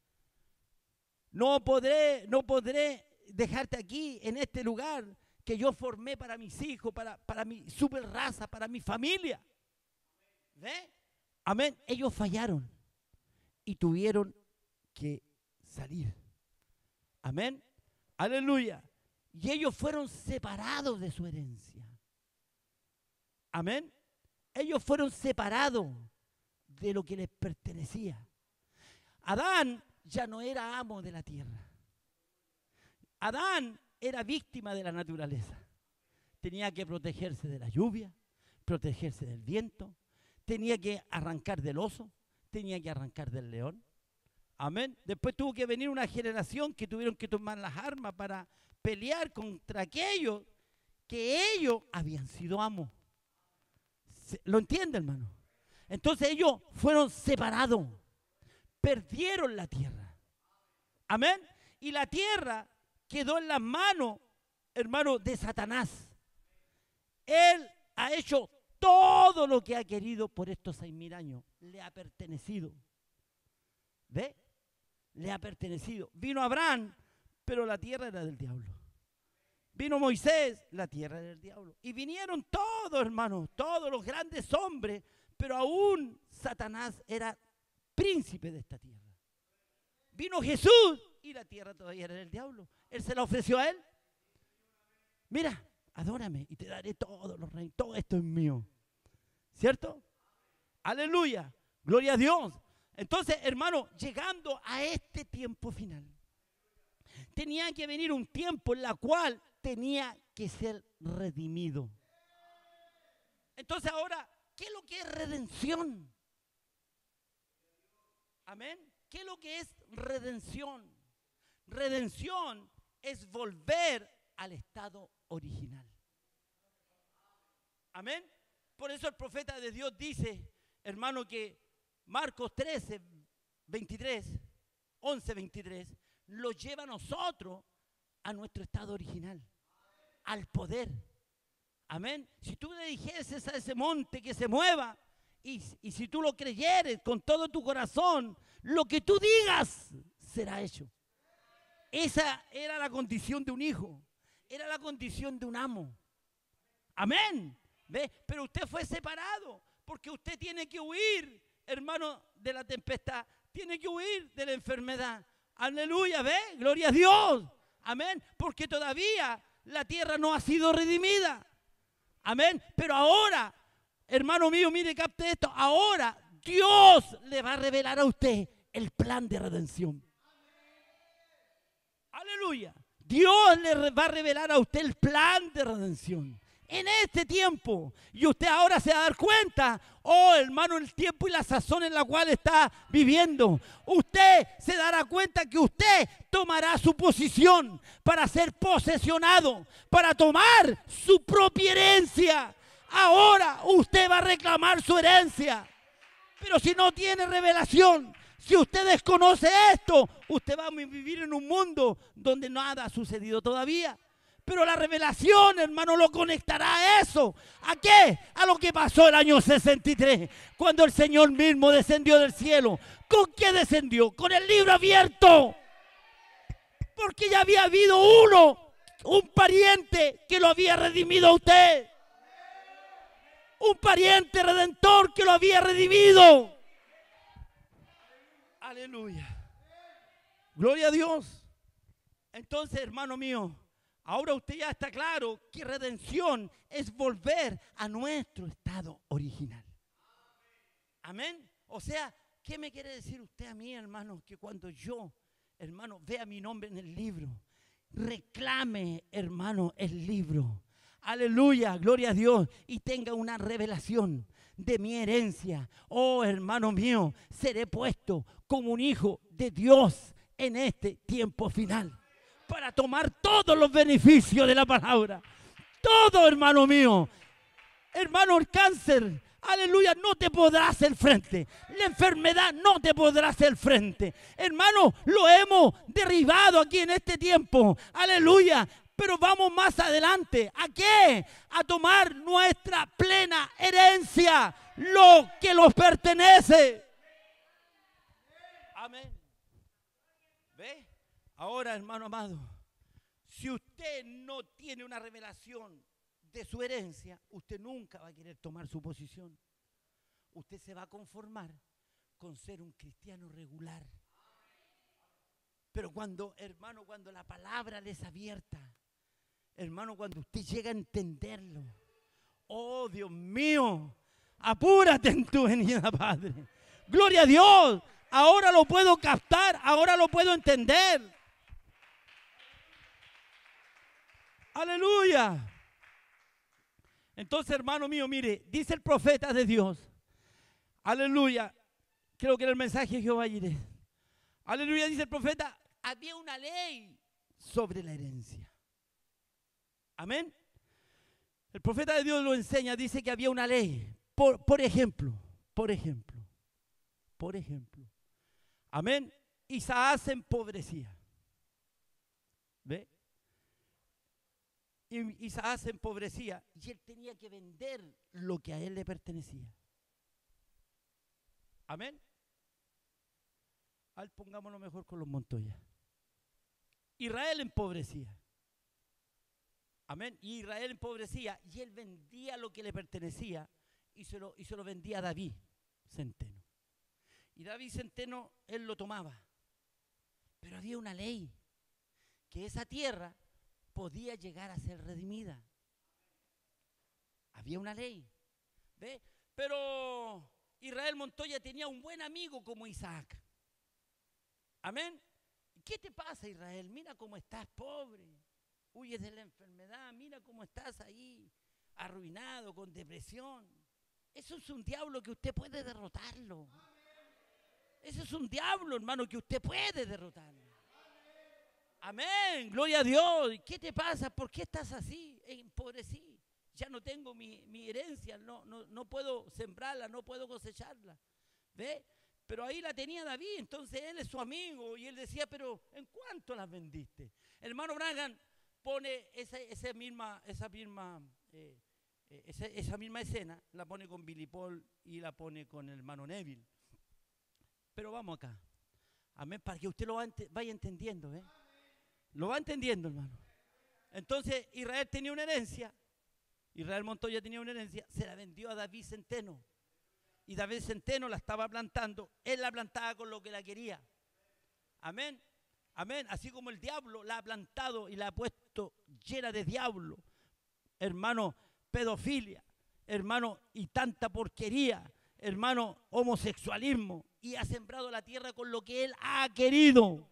No podré, no podré dejarte aquí, en este lugar que yo formé para mis hijos, para, para mi super raza, para mi familia. ¿Ve? Amén. Ellos fallaron y tuvieron que salir. Amén. Aleluya. Y ellos fueron separados de su herencia. Amén. Ellos fueron separados de lo que les pertenecía. Adán ya no era amo de la tierra. Adán era víctima de la naturaleza. Tenía que protegerse de la lluvia, protegerse del viento, tenía que arrancar del oso, tenía que arrancar del león. Amén. Después tuvo que venir una generación que tuvieron que tomar las armas para pelear contra aquellos que ellos habían sido amos. ¿Lo entiende, hermano? Entonces ellos fueron separados, perdieron la tierra. Amén. Y la tierra quedó en las manos, hermano, de Satanás. Él ha hecho todo lo que ha querido por estos seis mil años. Le ha pertenecido. ¿Ve? Le ha pertenecido. Vino Abraham, pero la tierra era del diablo. Vino Moisés, la tierra era del diablo. Y vinieron todos, hermanos, todos los grandes hombres, pero aún Satanás era príncipe de esta tierra. Vino Jesús y la tierra todavía era del diablo. Él se la ofreció a él. Mira, adórame y te daré todos los reinos. Todo esto es mío. ¿Cierto? Aleluya. Gloria a Dios. Entonces, hermano, llegando a este tiempo final, tenía que venir un tiempo en la cual tenía que ser redimido. Entonces ahora, ¿qué es lo que es redención? Amén. ¿Qué es lo que es redención? Redención es volver al estado original. Amén. Por eso el profeta de Dios dice, hermano, que Marcos trece, veintitrés, once, veintitrés, lo lleva a nosotros a nuestro estado original, al poder. Amén. Si tú le dijeses a ese monte que se mueva, y, y si tú lo creyeres con todo tu corazón, lo que tú digas será hecho. Esa era la condición de un hijo, era la condición de un amo. Amén. ¿Ve? Pero usted fue separado, porque usted tiene que huir, hermano, de la tempestad, tiene que huir de la enfermedad. Aleluya, ¿ve? Gloria a Dios. Amén. Porque todavía la tierra no ha sido redimida. Amén. Pero ahora, hermano mío, mire, capte esto. Ahora Dios le va a revelar a usted el plan de redención. Aleluya. Dios le va a revelar a usted el plan de redención. En este tiempo, y usted ahora se va a dar cuenta, oh hermano, el tiempo y la sazón en la cual está viviendo, usted se dará cuenta que usted tomará su posición para ser posesionado, para tomar su propia herencia. Ahora usted va a reclamar su herencia, pero si no tiene revelación, si usted desconoce esto, usted va a vivir en un mundo donde nada ha sucedido todavía. Pero la revelación, hermano, lo conectará a eso. ¿A qué? A lo que pasó el año sesenta y tres, cuando el Señor mismo descendió del cielo. ¿Con qué descendió? Con el libro abierto. Porque ya había habido uno, un pariente que lo había redimido a usted. Un pariente redentor que lo había redimido. Aleluya. Gloria a Dios. Entonces, hermano mío, ahora usted ya está claro que redención es volver a nuestro estado original. Amén. O sea, ¿qué me quiere decir usted a mí, hermano? Que cuando yo, hermano, vea mi nombre en el libro, reclame, hermano, el libro. Aleluya, gloria a Dios. Y tenga una revelación de mi herencia. Oh, hermano mío, seré puesto como un hijo de Dios en este tiempo final, para tomar todos los beneficios de la palabra. Todo, hermano mío. Hermano, el cáncer, aleluya, no te podrá hacer frente. La enfermedad no te podrá hacer frente. Hermano, lo hemos derribado aquí en este tiempo. Aleluya. Pero vamos más adelante. ¿A qué? A tomar nuestra plena herencia. lo que los pertenece. Amén. ¿Ve? Ahora, hermano amado, si usted no tiene una revelación de su herencia, usted nunca va a querer tomar su posición. Usted se va a conformar con ser un cristiano regular. Pero cuando, hermano, cuando la palabra le es abierta, hermano, cuando usted llega a entenderlo, oh Dios mío, apúrate en tu venida, Padre. Gloria a Dios, ahora lo puedo captar, ahora lo puedo entender. Aleluya. Entonces, hermano mío, mire, dice el profeta de Dios, aleluya, creo que era el mensaje de Jehová Jireh. Aleluya, dice el profeta, había una ley sobre la herencia. Amén. El profeta de Dios lo enseña, dice que había una ley. Por, por ejemplo, por ejemplo, por ejemplo. Amén. Isaac se empobrecía. ¿Ve? Y Isaac se empobrecía y él tenía que vender lo que a él le pertenecía. Amén. Al pongámoslo mejor con los Montoya. Israel empobrecía. Amén. Y Israel empobrecía y él vendía lo que le pertenecía y se lo, y se lo vendía a David Centeno. Y David Centeno, él lo tomaba. Pero había una ley, que esa tierra podía llegar a ser redimida. Había una ley. ¿Ve? Pero Israel Montoya tenía un buen amigo como Isaac. Amén. ¿Qué te pasa, Israel? Mira cómo estás, pobre. Huyes de la enfermedad. Mira cómo estás ahí, arruinado, con depresión. Eso es un diablo que usted puede derrotarlo. Eso es un diablo, hermano, que usted puede derrotarlo. Amén, gloria a Dios. ¿Qué te pasa? ¿Por qué estás así? Empobrecí. Ya no tengo mi, mi herencia, no, no, no puedo sembrarla, no puedo cosecharla. ¿Ve? Pero ahí la tenía David, entonces él es su amigo y él decía, pero ¿en cuánto las vendiste? El hermano Branham pone esa, esa misma, esa misma, eh, esa, esa misma escena, la pone con Billy Paul y la pone con el hermano Neville. Pero vamos acá, amén, para que usted lo vaya entendiendo, ¿eh? Lo va entendiendo, hermano. Entonces Israel tenía una herencia, Israel Montoya tenía una herencia, se la vendió a David Centeno. Y David Centeno la estaba plantando, él la plantaba con lo que la quería. Amén, amén. Así como el diablo la ha plantado y la ha puesto llena de diablo, hermano, pedofilia, hermano, y tanta porquería, hermano, homosexualismo, y ha sembrado la tierra con lo que él ha querido.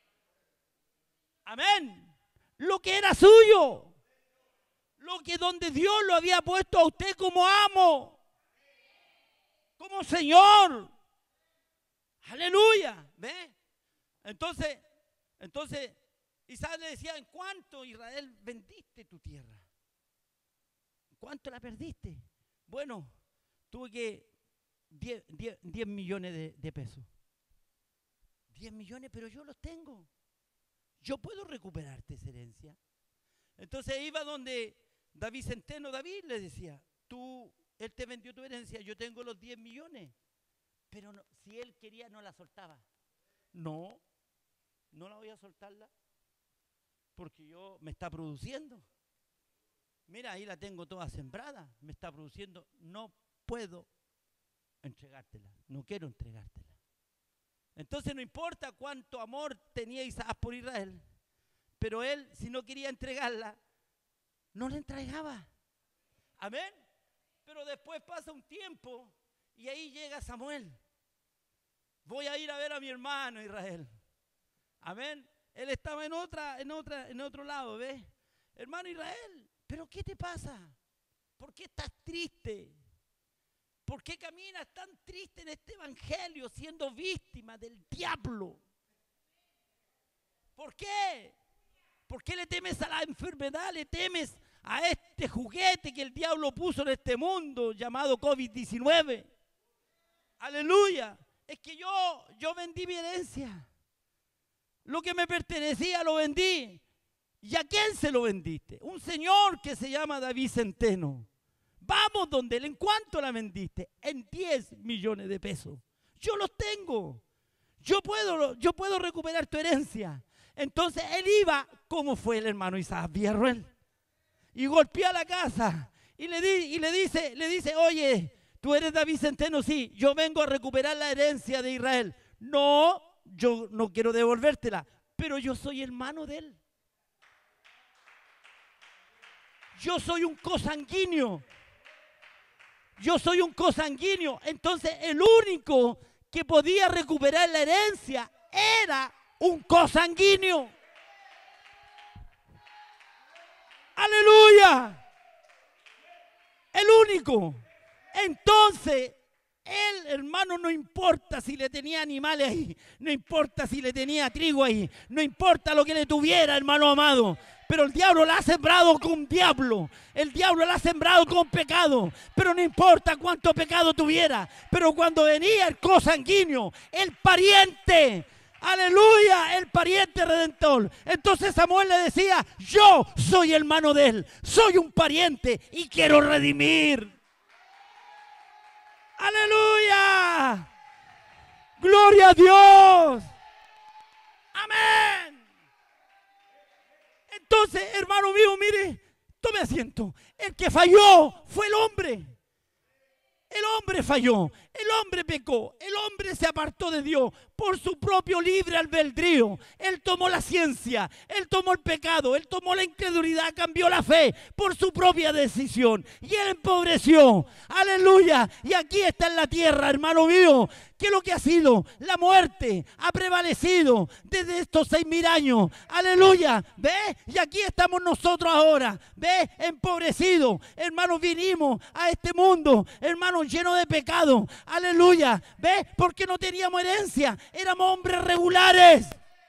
Amén. Lo que era suyo, lo que donde Dios lo había puesto a usted como amo, como Señor. Aleluya. ¿Ve? Entonces, entonces Isaac le decía, ¿en cuánto, Israel, vendiste tu tierra? ¿En cuánto la perdiste? Bueno, tuve que diez millones de, de pesos. diez millones, pero yo los tengo. Yo puedo recuperarte esa herencia. Entonces iba donde David Centeno, David le decía, tú, él te vendió tu herencia, yo tengo los diez millones. Pero no, si él quería no la soltaba. No, no la voy a soltarla porque yo me está produciendo. Mira, ahí la tengo toda sembrada, me está produciendo. No puedo entregártela, no quiero entregártela. Entonces no importa cuánto amor tenía Isaac por Israel, pero él, si no quería entregarla, no la entregaba. Amén. Pero después pasa un tiempo y ahí llega Samuel. Voy a ir a ver a mi hermano Israel. Amén. Él estaba en otra, en otra, en otro lado, ¿ves? Hermano Israel, ¿pero qué te pasa? ¿Por qué estás triste? ¿Por qué caminas tan triste en este evangelio siendo víctima del diablo? ¿Por qué? ¿Por qué le temes a la enfermedad? ¿Le temes a este juguete que el diablo puso en este mundo llamado COVID diecinueve? Aleluya. Es que yo, yo vendí mi herencia. Lo que me pertenecía lo vendí. ¿Y a quién se lo vendiste? Un señor que se llama David Centeno. Vamos donde él. ¿En cuánto la vendiste? En diez millones de pesos. Yo los tengo. Yo puedo, yo puedo recuperar tu herencia. Entonces él iba, como fue el hermano Isaac Villarroel, y golpea la casa y le, di, y le dice, le dice, oye, ¿tú eres David Centeno? Sí, yo vengo a recuperar la herencia de Israel. No, yo no quiero devolvértela, pero yo soy hermano de él. Yo soy un cosanguíneo. Yo soy un cosanguíneo. Entonces el único que podía recuperar la herencia era un cosanguíneo. ¡Aleluya! El único. Entonces, él, hermano, no importa si le tenía animales ahí, no importa si le tenía trigo ahí, no importa lo que le tuviera, hermano amado. Pero el diablo la ha sembrado con diablo, el diablo la ha sembrado con pecado, pero no importa cuánto pecado tuviera. Pero cuando venía el cosanguíneo, el pariente, aleluya, el pariente redentor, entonces Samuel le decía, yo soy hermano de él, soy un pariente y quiero redimir. ¡Aleluya! ¡Gloria a Dios! ¡Amén! Entonces, hermano mío, mire, tome asiento. El que falló fue el hombre. El hombre falló, el hombre pecó, el hombre se apartó de Dios por su propio libre albedrío. Él tomó la ciencia, él tomó el pecado, él tomó la incredulidad, cambió la fe por su propia decisión y él empobreció. Aleluya. Y aquí está en la tierra, hermano mío, que lo que ha sido la muerte ha prevalecido desde estos seis mil años. Aleluya. ¿Ve? Y aquí estamos nosotros ahora. ¿Ve? Empobrecidos. Hermanos, vinimos a este mundo, hermanos, llenos de pecado. Aleluya. ¿Ve? Porque no teníamos herencia. Éramos hombres regulares.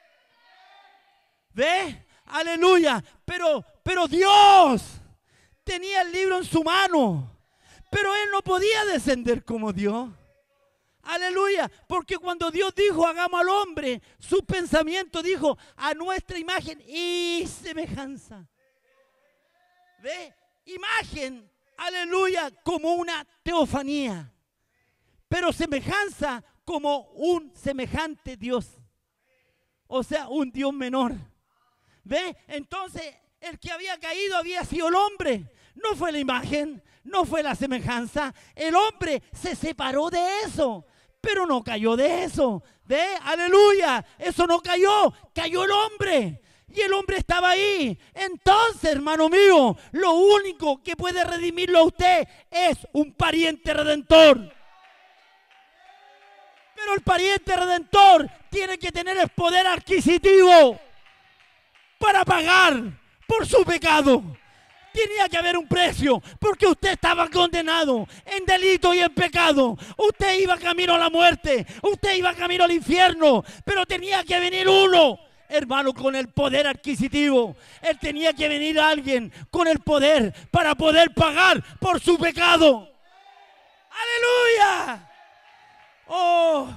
¿Ve? Aleluya. Pero, pero Dios tenía el libro en su mano. Pero él no podía descender como Dios. Aleluya, porque cuando Dios dijo hagamos al hombre, su pensamiento dijo a nuestra imagen y semejanza. ¿Ve? Imagen, aleluya, como una teofanía, pero semejanza como un semejante Dios, o sea, un Dios menor. ¿Ve? Entonces el que había caído había sido el hombre, no fue la imagen, no fue la semejanza. El hombre se separó de eso, pero no cayó de eso. ¿Ve? Aleluya, eso no cayó, cayó el hombre. Y el hombre estaba ahí. Entonces, hermano mío, lo único que puede redimirlo a usted es un pariente redentor. Pero el pariente redentor tiene que tener el poder adquisitivo para pagar por su pecado. Tenía que haber un precio, porque usted estaba condenado en delito y en pecado. Usted iba camino a la muerte, usted iba camino al infierno, pero tenía que venir uno, hermano, con el poder adquisitivo. Él tenía que venir alguien con el poder para poder pagar por su pecado. ¡Aleluya! ¡Oh!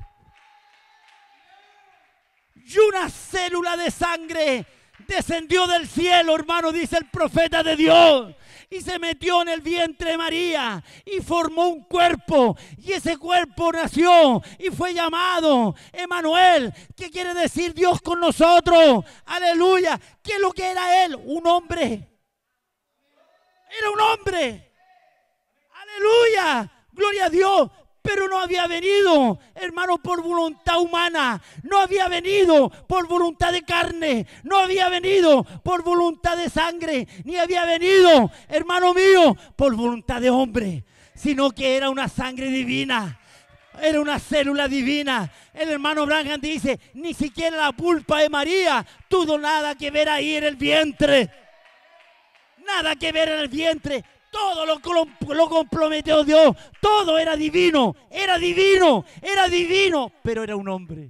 Y una célula de sangre descendió del cielo, hermano, dice el profeta de Dios, y se metió en el vientre de María y formó un cuerpo, y ese cuerpo nació y fue llamado Emanuel, que quiere decir Dios con nosotros. Aleluya. ¿Qué es lo que era él? Un hombre. Era un hombre. Aleluya. Gloria a Dios. Pero no había venido, hermano, por voluntad humana. No había venido por voluntad de carne. No había venido por voluntad de sangre. Ni había venido, hermano mío, por voluntad de hombre. Sino que era una sangre divina. Era una célula divina. El hermano Branham dice, ni siquiera la pulpa de María tuvo nada que ver ahí en el vientre. Nada que ver en el vientre. Todo lo, lo comprometió Dios. Todo era divino. Era divino. Era divino. Pero era un hombre.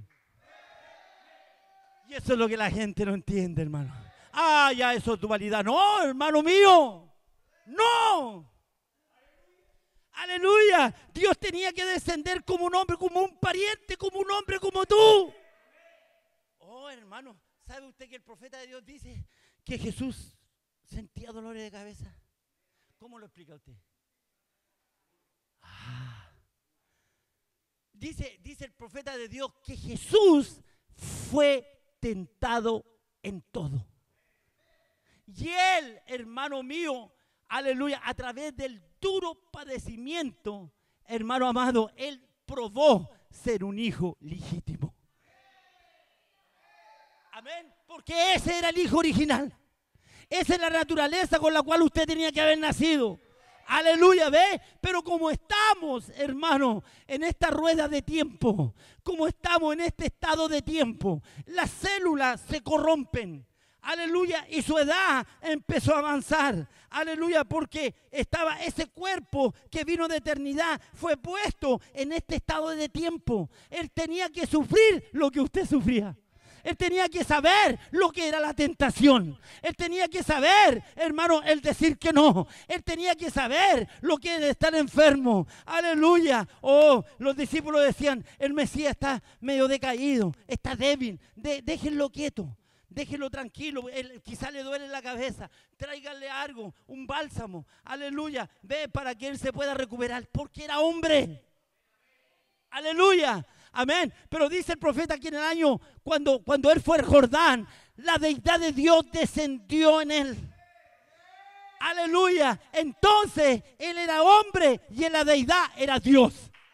Y eso es lo que la gente no entiende, hermano. Ah, ya eso es dualidad. No, hermano mío. No. Aleluya. Dios tenía que descender como un hombre, como un pariente, como un hombre como tú. Oh, hermano. ¿Sabe usted que el profeta de Dios dice que Jesús sentía dolores de cabeza? ¿Cómo lo explica usted? dice, dice el profeta de Dios que Jesús fue tentado en todo. Y él, hermano mío, aleluya, a través del duro padecimiento, hermano amado, él probó ser un hijo legítimo. Amén. Porque ese era el hijo original. Esa es la naturaleza con la cual usted tenía que haber nacido. Aleluya, ¿ve? Pero como estamos, hermano, en esta rueda de tiempo, como estamos en este estado de tiempo, las células se corrompen. Aleluya, y su edad empezó a avanzar. Aleluya, porque estaba ese cuerpo que vino de eternidad, fue puesto en este estado de tiempo. Él tenía que sufrir lo que usted sufría. Él tenía que saber lo que era la tentación. Él tenía que saber, hermano, el decir que no. Él tenía que saber lo que era estar enfermo. Aleluya. Oh, los discípulos decían, el Mesías está medio decaído, está débil. De, déjenlo quieto. Déjenlo tranquilo, él, quizá le duele la cabeza, tráiganle algo, un bálsamo, aleluya, ve para que él se pueda recuperar, porque era hombre, aleluya, amén. Pero dice el profeta que en el año, cuando, cuando él fue al Jordán, la deidad de Dios descendió en él, aleluya. Entonces él era hombre y en la deidad era Dios,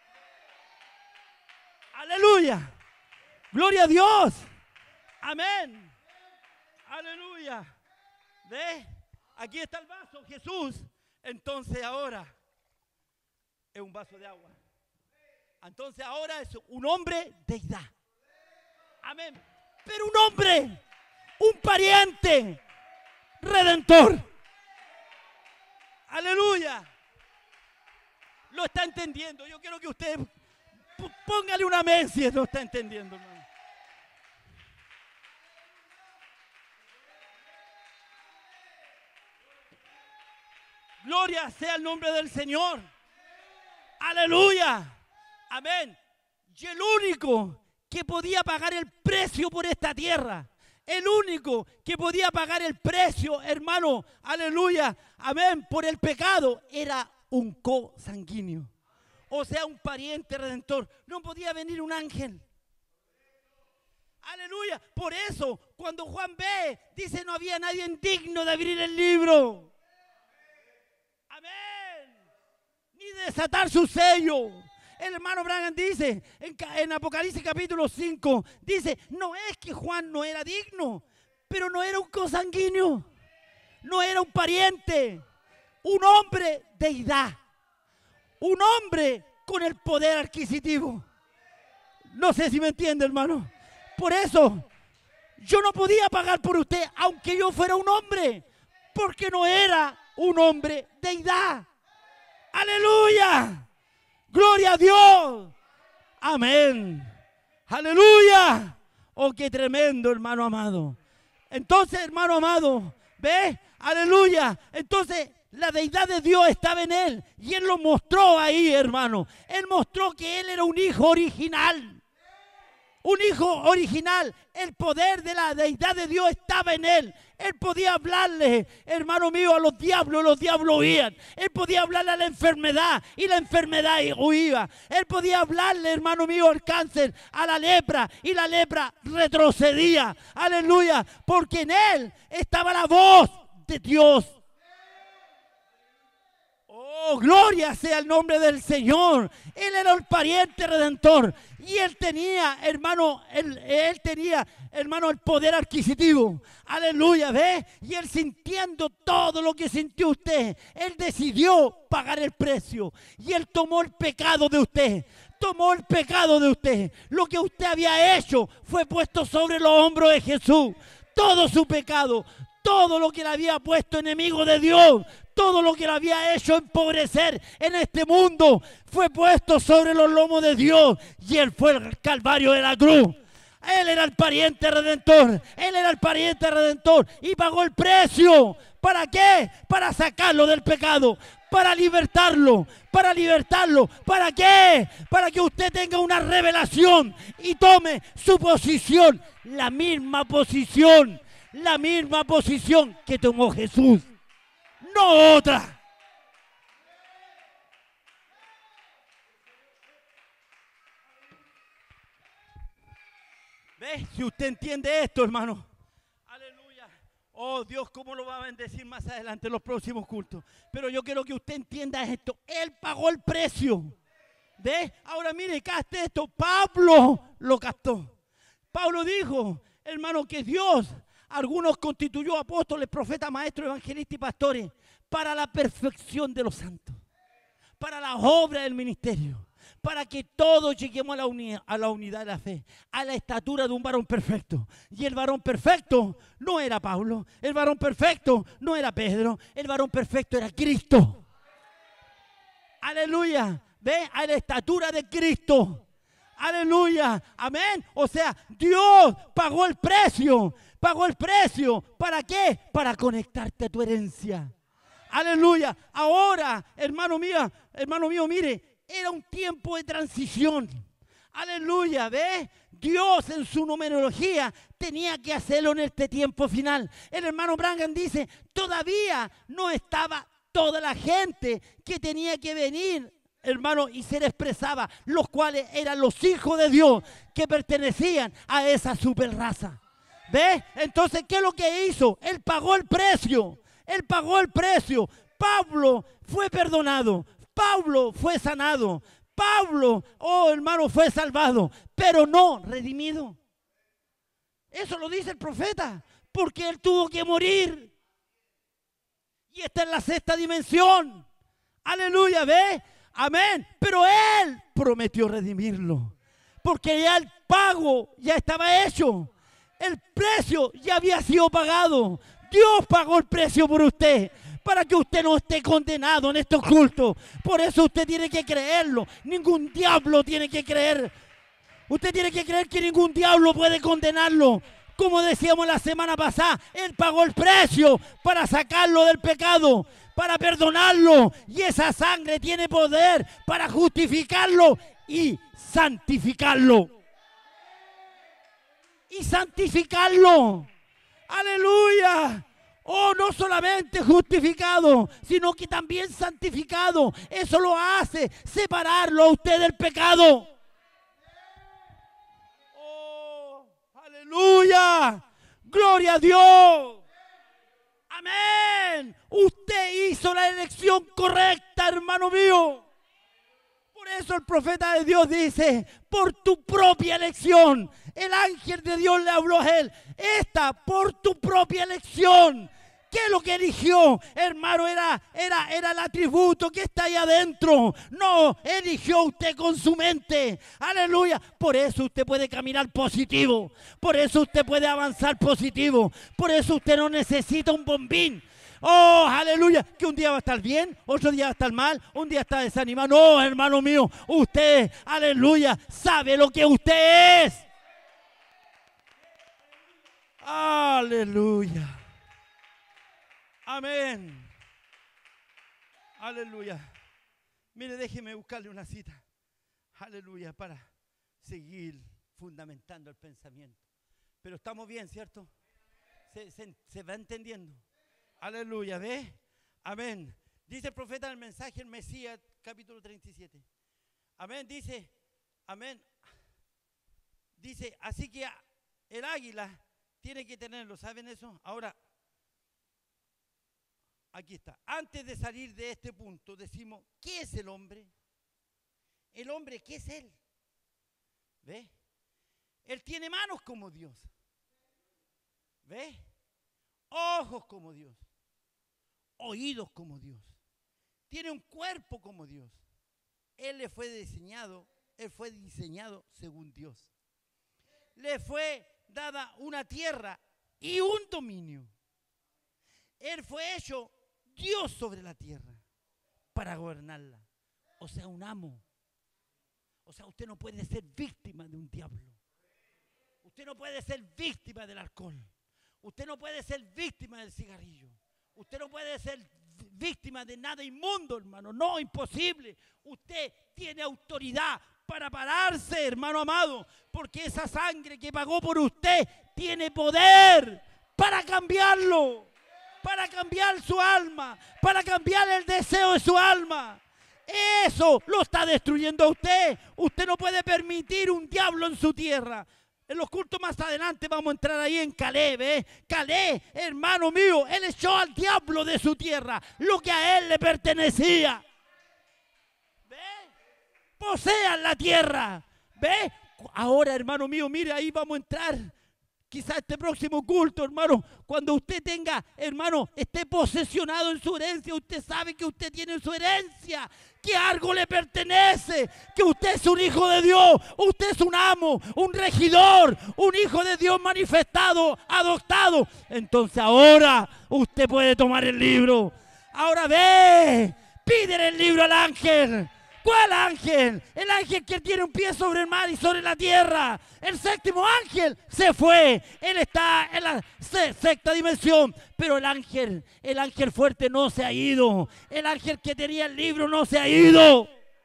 aleluya, gloria a Dios, amén. Aleluya. ¿Ve? Aquí está el vaso, Jesús. Entonces ahora es un vaso de agua. Entonces ahora es un hombre deidad. Amén. Pero un hombre, un pariente, redentor. Aleluya. Lo está entendiendo. Yo quiero que usted póngale una amén si lo está entendiendo, hermano. Gloria sea el nombre del Señor. Aleluya. Amén. Y el único que podía pagar el precio por esta tierra, el único que podía pagar el precio, hermano, aleluya, amén, por el pecado, era un cosanguíneo. O sea, un pariente redentor. No podía venir un ángel. Aleluya. Por eso, cuando Juan ve, dice, no había nadie digno de abrir el libro. Amén. Ni desatar su sello. El hermano Branham dice en, en Apocalipsis capítulo cinco, dice, no es que Juan no era digno, pero no era un consanguíneo, no era un pariente, un hombre deidad, un hombre con el poder adquisitivo. No sé si me entiende, hermano. Por eso yo no podía pagar por usted aunque yo fuera un hombre, porque no era un hombre deidad. Aleluya. Gloria a Dios. Amén. Aleluya. Oh, qué tremendo, hermano amado. Entonces, hermano amado, ¿ve? Aleluya. Entonces, la deidad de Dios estaba en él. Y él lo mostró ahí, hermano. Él mostró que él era un hijo original. Un hijo original. El poder de la deidad de Dios estaba en él. Él podía hablarle, hermano mío, a los diablos, los diablos huían. Él podía hablarle a la enfermedad y la enfermedad huía. Él podía hablarle, hermano mío, al cáncer, a la lepra y la lepra retrocedía. Aleluya, porque en él estaba la voz de Dios. Oh, gloria sea el nombre del Señor. Él era el pariente redentor. Y él tenía, hermano, él, él tenía, hermano, el poder adquisitivo. Aleluya, ¿ve? Y él sintiendo todo lo que sintió usted, él decidió pagar el precio. Y él tomó el pecado de usted. Tomó el pecado de usted. Lo que usted había hecho fue puesto sobre los hombros de Jesús. Todo su pecado, todo lo que le había puesto enemigo de Dios, todo lo que le había hecho empobrecer en este mundo, fue puesto sobre los lomos de Dios. Y él fue el calvario de la cruz. Él era el pariente redentor. Él era el pariente redentor. Y pagó el precio. ¿Para qué? Para sacarlo del pecado. Para libertarlo. Para libertarlo. ¿Para qué? Para que usted tenga una revelación y tome su posición. La misma posición. La misma posición que tomó Jesús. No otra. ¿Ve? Si usted entiende esto, hermano. Aleluya. Oh, Dios, ¿cómo lo va a bendecir más adelante en los próximos cultos? Pero yo quiero que usted entienda esto. Él pagó el precio. ¿Ve? Ahora mire, caste esto. Pablo lo captó. Pablo dijo, hermano, que Dios algunos constituyó apóstoles, profetas, maestros, evangelistas y pastores para la perfección de los santos, para la obra del ministerio, para que todos lleguemos a la, unidad, a la unidad de la fe, a la estatura de un varón perfecto. Y el varón perfecto no era Pablo, el varón perfecto no era Pedro, el varón perfecto era Cristo. Aleluya, ve, a la estatura de Cristo. Aleluya, amén. O sea, Dios pagó el precio, pagó el precio. ¿Para qué? Para conectarte a tu herencia. Aleluya. Ahora, hermano mío, hermano mío, mire, era un tiempo de transición. Aleluya, ¿ve? Dios en su numerología tenía que hacerlo en este tiempo final. El hermano Branham dice, todavía no estaba toda la gente que tenía que venir, hermano, y se expresaba, los cuales eran los hijos de Dios que pertenecían a esa super raza. ¿Ves? Entonces, ¿qué es lo que hizo? Él pagó el precio. Él pagó el precio. Pablo fue perdonado. Pablo fue sanado. Pablo, oh hermano, fue salvado, pero no redimido. Eso lo dice el profeta, porque él tuvo que morir. Y esta es la sexta dimensión. Aleluya, ¿ves? Amén. Pero él prometió redimirlo. Porque ya el pago ya estaba hecho. El precio ya había sido pagado. Dios pagó el precio por usted. Para que usted no esté condenado en estos cultos. Por eso usted tiene que creerlo. Ningún diablo tiene que creer. Usted tiene que creer que ningún diablo puede condenarlo. Como decíamos la semana pasada, Él pagó el precio para sacarlo del pecado, para perdonarlo. Y esa sangre tiene poder para justificarlo y santificarlo. Y santificarlo. ¡Aleluya! Oh, no solamente justificado, sino que también santificado. Eso lo hace separarlo a usted del pecado. ¡Aleluya! ¡Gloria a Dios! ¡Amén! Usted hizo la elección correcta, hermano mío. Por eso el profeta de Dios dice, por tu propia elección. El ángel de Dios le habló a él. Esta, por tu propia elección. ¿Qué es lo que eligió? Hermano, era, era, era el atributo que está ahí adentro. No, eligió usted con su mente. Aleluya. Por eso usted puede caminar positivo. Por eso usted puede avanzar positivo. Por eso usted no necesita un bombín. Oh, aleluya, que un día va a estar bien, otro día va a estar mal, un día está desanimado. No, hermano mío, usted, aleluya, sabe lo que usted es. Aleluya. Amén. Aleluya. Mire, déjeme buscarle una cita. Aleluya, para seguir fundamentando el pensamiento. Pero estamos bien, ¿cierto? ¿Se, se, se va entendiendo? Aleluya, ¿ve? Amén. Dice el profeta en el mensaje, el Mesías, capítulo treinta y siete. Amén, dice, amén. Dice, así que el águila tiene que tenerlo, ¿saben eso? Ahora, aquí está. Antes de salir de este punto, decimos, ¿qué es el hombre? El hombre, ¿qué es él? ¿Ve? Él tiene manos como Dios. ¿Ve? Ojos como Dios. Oídos como Dios. Tiene un cuerpo como Dios. Él le fue diseñado, él fue diseñado según Dios. Le fue dada una tierra y un dominio. Él fue hecho Dios sobre la tierra para gobernarla. O sea, un amo. O sea, usted no puede ser víctima de un diablo. Usted no puede ser víctima del alcohol. Usted no puede ser víctima del cigarrillo. Usted no puede ser víctima de nada inmundo, hermano. No, imposible. Usted tiene autoridad para pararse, hermano amado, porque esa sangre que pagó por usted tiene poder para cambiarlo, para cambiar su alma, para cambiar el deseo de su alma. Eso lo está destruyendo a usted. Usted no puede permitir un diablo en su tierra. En los cultos más adelante vamos a entrar ahí en Caleb, ¿eh? Caleb, hermano mío, él echó al diablo de su tierra, lo que a él le pertenecía. ¿Ve? Posean la tierra. ¿Ve? Ahora, hermano mío, mire, ahí vamos a entrar. Quizás este próximo culto, hermano, cuando usted tenga, hermano, esté posesionado en su herencia, usted sabe que usted tiene su herencia, que algo le pertenece, que usted es un hijo de Dios, usted es un amo, un regidor, un hijo de Dios manifestado, adoptado. Entonces ahora usted puede tomar el libro. Ahora ve, pídele el libro al ángel. ¿Cuál ángel? El ángel que tiene un pie sobre el mar y sobre la tierra. El séptimo ángel se fue. Él está en la sexta dimensión. Pero el ángel, el ángel fuerte no se ha ido. El ángel que tenía el libro no se ha ido.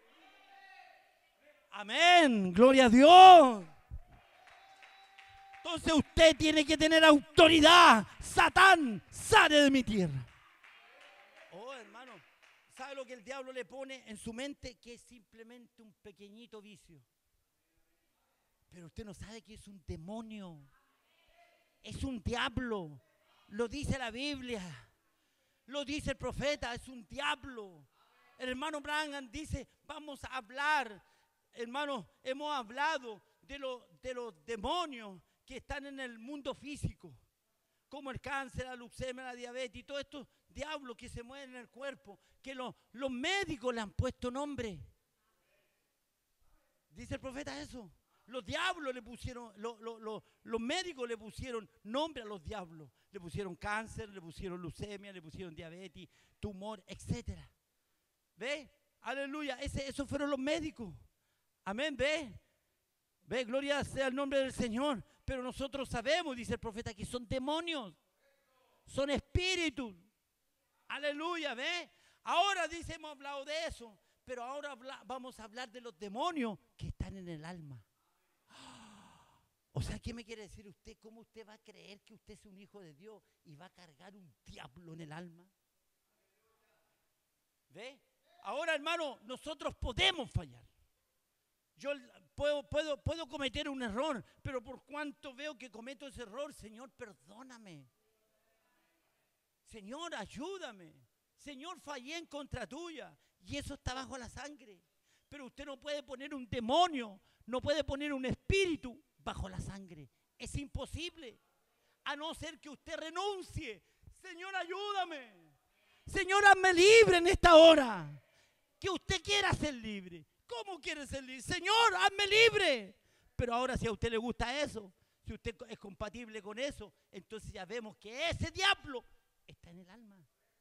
Amén. Gloria a Dios. Entonces usted tiene que tener autoridad. Satán, sale de mi tierra. Oh, hermano. ¿Sabe lo que el diablo le pone en su mente? Que es simplemente un pequeñito vicio. Pero usted no sabe que es un demonio. Es un diablo. Lo dice la Biblia. Lo dice el profeta. Es un diablo. El hermano Branham dice, vamos a hablar. Hermano, hemos hablado de, lo, de los demonios que están en el mundo físico. Como el cáncer, la leucemia, la diabetes y todos estos diablos que se mueven en el cuerpo, que lo, los médicos le han puesto nombre. Dice el profeta eso. Los diablos le pusieron, lo, lo, lo, los médicos le pusieron nombre a los diablos. Le pusieron cáncer, le pusieron leucemia, le pusieron diabetes, tumor, etcétera. ¿Ve? Aleluya. Ese, esos fueron los médicos. Amén. ¿Ve? ¿Ve? Gloria sea el nombre del Señor. Pero nosotros sabemos, dice el profeta, que son demonios. Son espíritus. Aleluya, ¿ve? Ahora dice, hemos hablado de eso, pero ahora habla, vamos a hablar de los demonios que están en el alma. O sea, ¿qué me quiere decir usted? ¿Cómo usted va a creer que usted es un hijo de Dios y va a cargar un diablo en el alma? ¿Ve? Ahora, hermano, nosotros podemos fallar. Yo puedo, puedo, puedo cometer un error, pero por cuanto veo que cometo ese error, Señor, perdóname. Señor, ayúdame. Señor, fallé en contra tuya. Y eso está bajo la sangre. Pero usted no puede poner un demonio, no puede poner un espíritu bajo la sangre. Es imposible. A no ser que usted renuncie. Señor, ayúdame. Señor, hazme libre en esta hora. Que usted quiera ser libre. ¿Cómo quiere ser libre? Señor, hazme libre. Pero ahora si a usted le gusta eso, si usted es compatible con eso, entonces ya vemos que ese diablo está en el alma.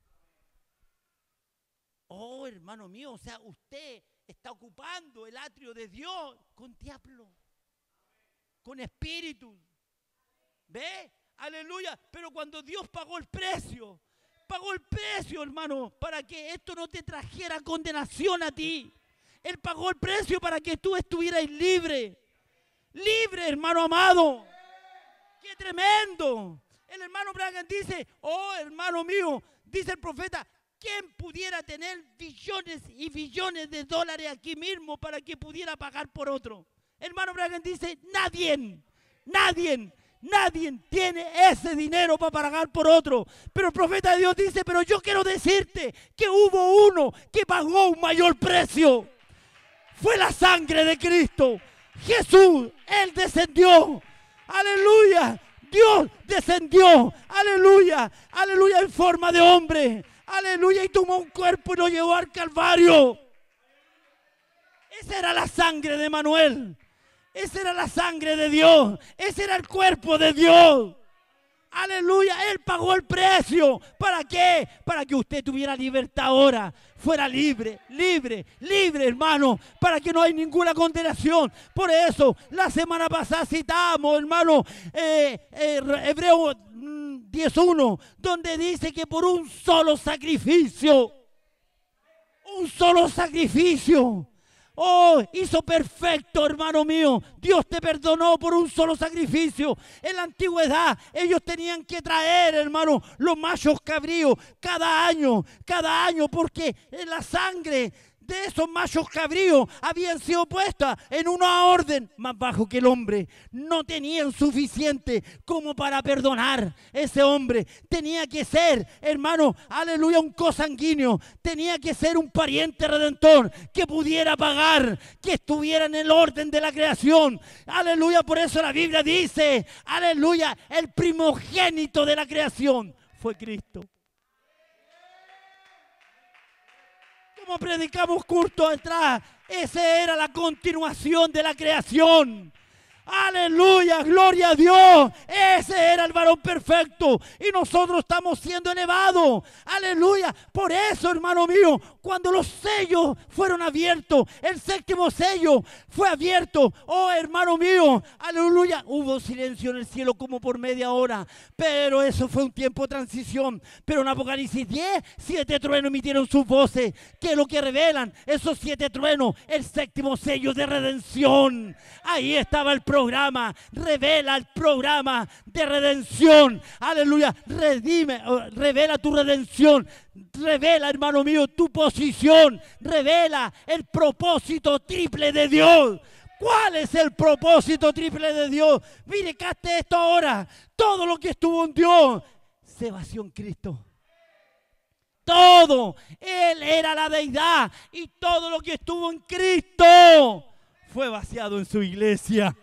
Oh, hermano mío, o sea, usted está ocupando el atrio de Dios con diablo, con espíritus. ¿Ve? Aleluya. Pero cuando Dios pagó el precio, pagó el precio, hermano, para que esto no te trajera condenación a ti. Él pagó el precio para que tú estuvieras libre. Libre, hermano amado. ¡Qué tremendo! El hermano Branham dice, oh, hermano mío, dice el profeta, ¿quién pudiera tener billones y billones de dólares aquí mismo para que pudiera pagar por otro? Hermano Branham dice, nadie, nadie, nadie tiene ese dinero para pagar por otro. Pero el profeta de Dios dice, pero yo quiero decirte que hubo uno que pagó un mayor precio. Fue la sangre de Cristo. Jesús, Él descendió. Aleluya. Dios descendió. Aleluya. Aleluya en forma de hombre. Aleluya. Y tomó un cuerpo y lo llevó al Calvario. Esa era la sangre de Manuel. Esa era la sangre de Dios. Ese era el cuerpo de Dios. Aleluya, Él pagó el precio. ¿Para qué? Para que usted tuviera libertad ahora. Fuera libre, libre, libre, hermano. Para que no haya ninguna condenación. Por eso, la semana pasada citamos, hermano, eh, eh, Hebreos diez uno, donde dice que por un solo sacrificio, un solo sacrificio, oh, hizo perfecto, hermano mío. Dios te perdonó por un solo sacrificio. En la antigüedad, ellos tenían que traer, hermano, los machos cabríos cada año, cada año, porque la sangre de esos machos cabríos habían sido puestas en una orden más bajo que el hombre. No tenían suficiente como para perdonar. Ese hombre tenía que ser, hermano, aleluya, un cosanguíneo. Tenía que ser un pariente redentor que pudiera pagar, que estuviera en el orden de la creación. Aleluya, por eso la Biblia dice, aleluya, el primogénito de la creación fue Cristo. Como predicamos culto atrás, esa era la continuación de la creación. Aleluya, gloria a Dios. Ese era el varón perfecto y nosotros estamos siendo elevados. Aleluya. Por eso, hermano mío, cuando los sellos fueron abiertos, el séptimo sello fue abierto. Oh, hermano mío, aleluya. Hubo silencio en el cielo como por media hora, pero eso fue un tiempo de transición. Pero en Apocalipsis diez, siete truenos emitieron sus voces, que es lo que revelan esos siete truenos, el séptimo sello de redención. Ahí estaba el programa, revela el programa de redención. Aleluya, redime, revela tu redención. Revela, hermano mío, tu posición. Revela el propósito triple de Dios. ¿Cuál es el propósito triple de Dios? Mire, caste esto ahora. Todo lo que estuvo en Dios se vació en Cristo. Todo. Él era la deidad y todo lo que estuvo en Cristo fue vaciado en su iglesia.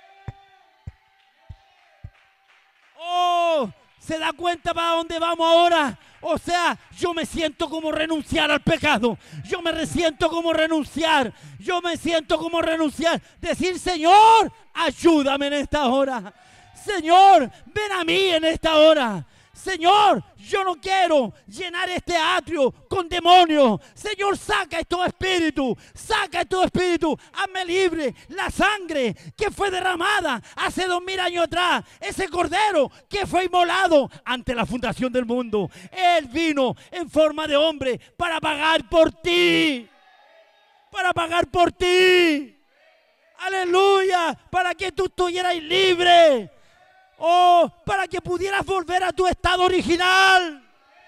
Oh, ¿se da cuenta para dónde vamos ahora? O sea, yo me siento como renunciar al pecado. Yo me siento como renunciar. Yo me siento como renunciar. Decir, Señor, ayúdame en esta hora. Señor, ven a mí en esta hora. Señor, yo no quiero llenar este atrio con demonios. Señor, saca estos espíritus, saca estos espíritus, hazme libre. La sangre que fue derramada hace dos mil años atrás, ese cordero que fue inmolado ante la fundación del mundo, Él vino en forma de hombre para pagar por ti, para pagar por ti. Aleluya, para que tú estuvieras libre. Oh, para que pudieras volver a tu estado original.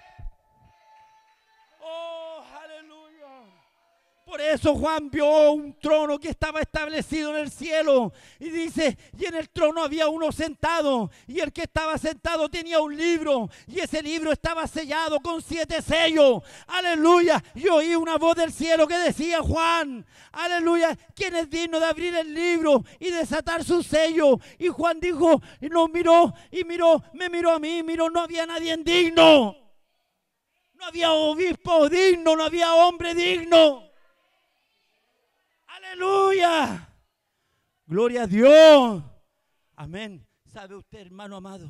Oh, aleluya. Por eso Juan vio un trono que estaba establecido en el cielo. Y dice, y en el trono había uno sentado. Y el que estaba sentado tenía un libro. Y ese libro estaba sellado con siete sellos. Aleluya. Y oí una voz del cielo que decía, Juan, aleluya, ¿quién es digno de abrir el libro y desatar su sello? Y Juan dijo, y nos miró, y miró, me miró a mí, miró, no había nadie digno. No había obispo digno, no había hombre digno. Aleluya. Gloria a Dios. Amén. ¿Sabe usted, hermano amado,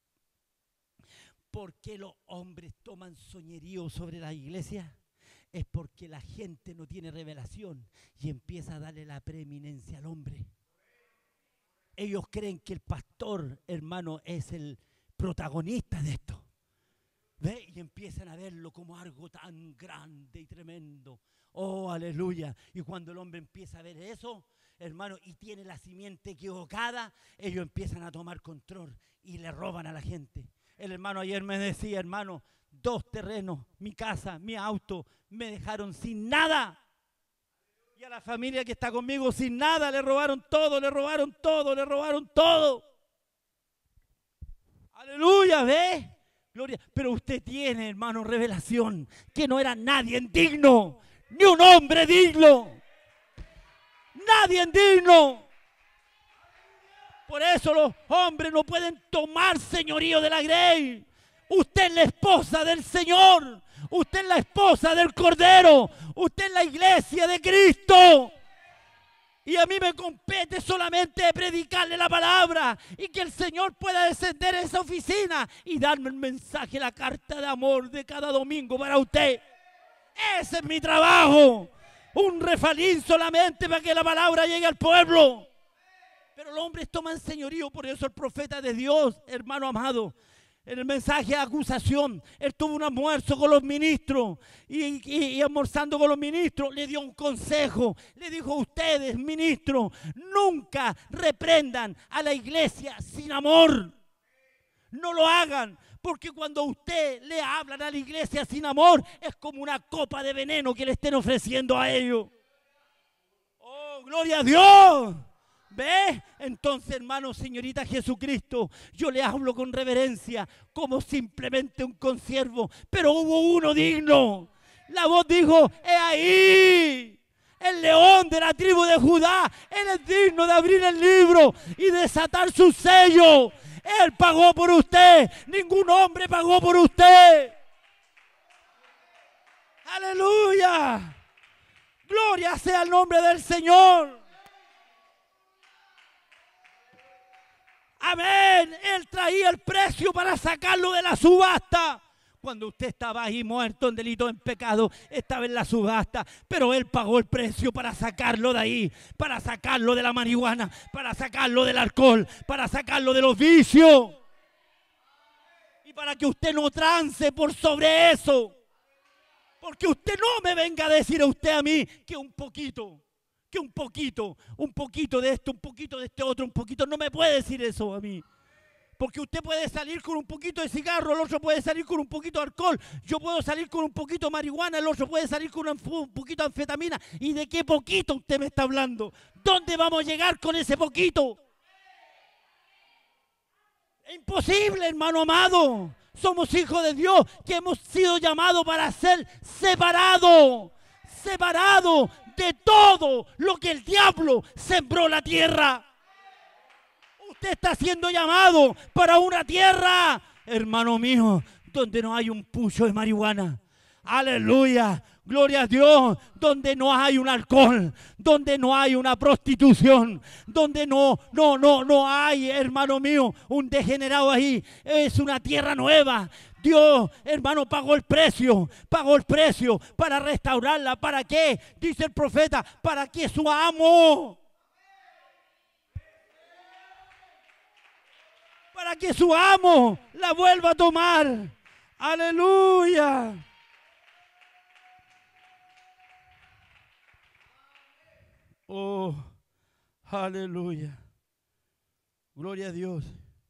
por qué los hombres toman soñerío sobre la iglesia? Es porque la gente no tiene revelación y empieza a darle la preeminencia al hombre. Ellos creen que el pastor, hermano, es el protagonista de esto. ¿Ve? Y empiezan a verlo como algo tan grande y tremendo. Oh, aleluya. Y cuando el hombre empieza a ver eso, hermano, y tiene la simiente equivocada, ellos empiezan a tomar control y le roban a la gente. El hermano ayer me decía, hermano, dos terrenos, mi casa, mi auto, me dejaron sin nada. Y a la familia que está conmigo sin nada, le robaron todo, le robaron todo, le robaron todo. Aleluya, ¿ve? Gloria. Pero usted tiene, hermano, revelación, que no era nadie digno, ni un hombre digno. Nadie digno. Por eso los hombres no pueden tomar señorío de la grey. Usted es la esposa del Señor. Usted es la esposa del Cordero. Usted es la iglesia de Cristo. Y a mí me compete solamente predicarle la palabra y que el Señor pueda descender en esa oficina y darme el mensaje, la carta de amor de cada domingo para usted. Ese es mi trabajo. Un refalín solamente para que la palabra llegue al pueblo. Pero los hombres toman señorío. Por eso el profeta de Dios, hermano amado, en el mensaje de acusación, él tuvo un almuerzo con los ministros y, y, y almorzando con los ministros le dio un consejo. Le dijo, ustedes, ministros, nunca reprendan a la iglesia sin amor. No lo hagan, porque cuando usted le hablan a la iglesia sin amor, es como una copa de veneno que le estén ofreciendo a ellos. ¡Oh, gloria a Dios! ¿Ve? Entonces, hermano, señorita Jesucristo, yo le hablo con reverencia, como simplemente un consiervo, pero hubo uno digno. La voz dijo, ¡he ahí! El león de la tribu de Judá, él es digno de abrir el libro y desatar su sello. Él pagó por usted, ningún hombre pagó por usted. ¡Aleluya! Gloria sea el nombre del Señor. Amén. Él traía el precio para sacarlo de la subasta. Cuando usted estaba ahí muerto en delito, en pecado, estaba en la subasta, pero Él pagó el precio para sacarlo de ahí, para sacarlo de la marihuana, para sacarlo del alcohol, para sacarlo de los vicios. Y para que usted no trance por sobre eso. Porque usted no me venga a decir a usted a mí que un poquito, que un poquito, un poquito de esto, un poquito de este otro, un poquito, no me puede decir eso a mí. Porque usted puede salir con un poquito de cigarro, el otro puede salir con un poquito de alcohol, yo puedo salir con un poquito de marihuana, el otro puede salir con un poquito de anfetamina. ¿Y de qué poquito usted me está hablando? ¿Dónde vamos a llegar con ese poquito? Es imposible, hermano amado. Somos hijos de Dios que hemos sido llamados para ser separados, separados de todo lo que el diablo sembró la tierra. Usted está siendo llamado para una tierra, hermano mío, donde no hay un pucho de marihuana. Aleluya, gloria a Dios, donde no hay un alcohol, donde no hay una prostitución, donde no, no, no, no hay, hermano mío, un degenerado ahí. Es una tierra nueva. Dios, hermano, pagó el precio, pagó el precio para restaurarla. ¿Para qué? Dice el profeta, para que su amo, para que su amo la vuelva a tomar. Aleluya. Oh, aleluya. Gloria a Dios.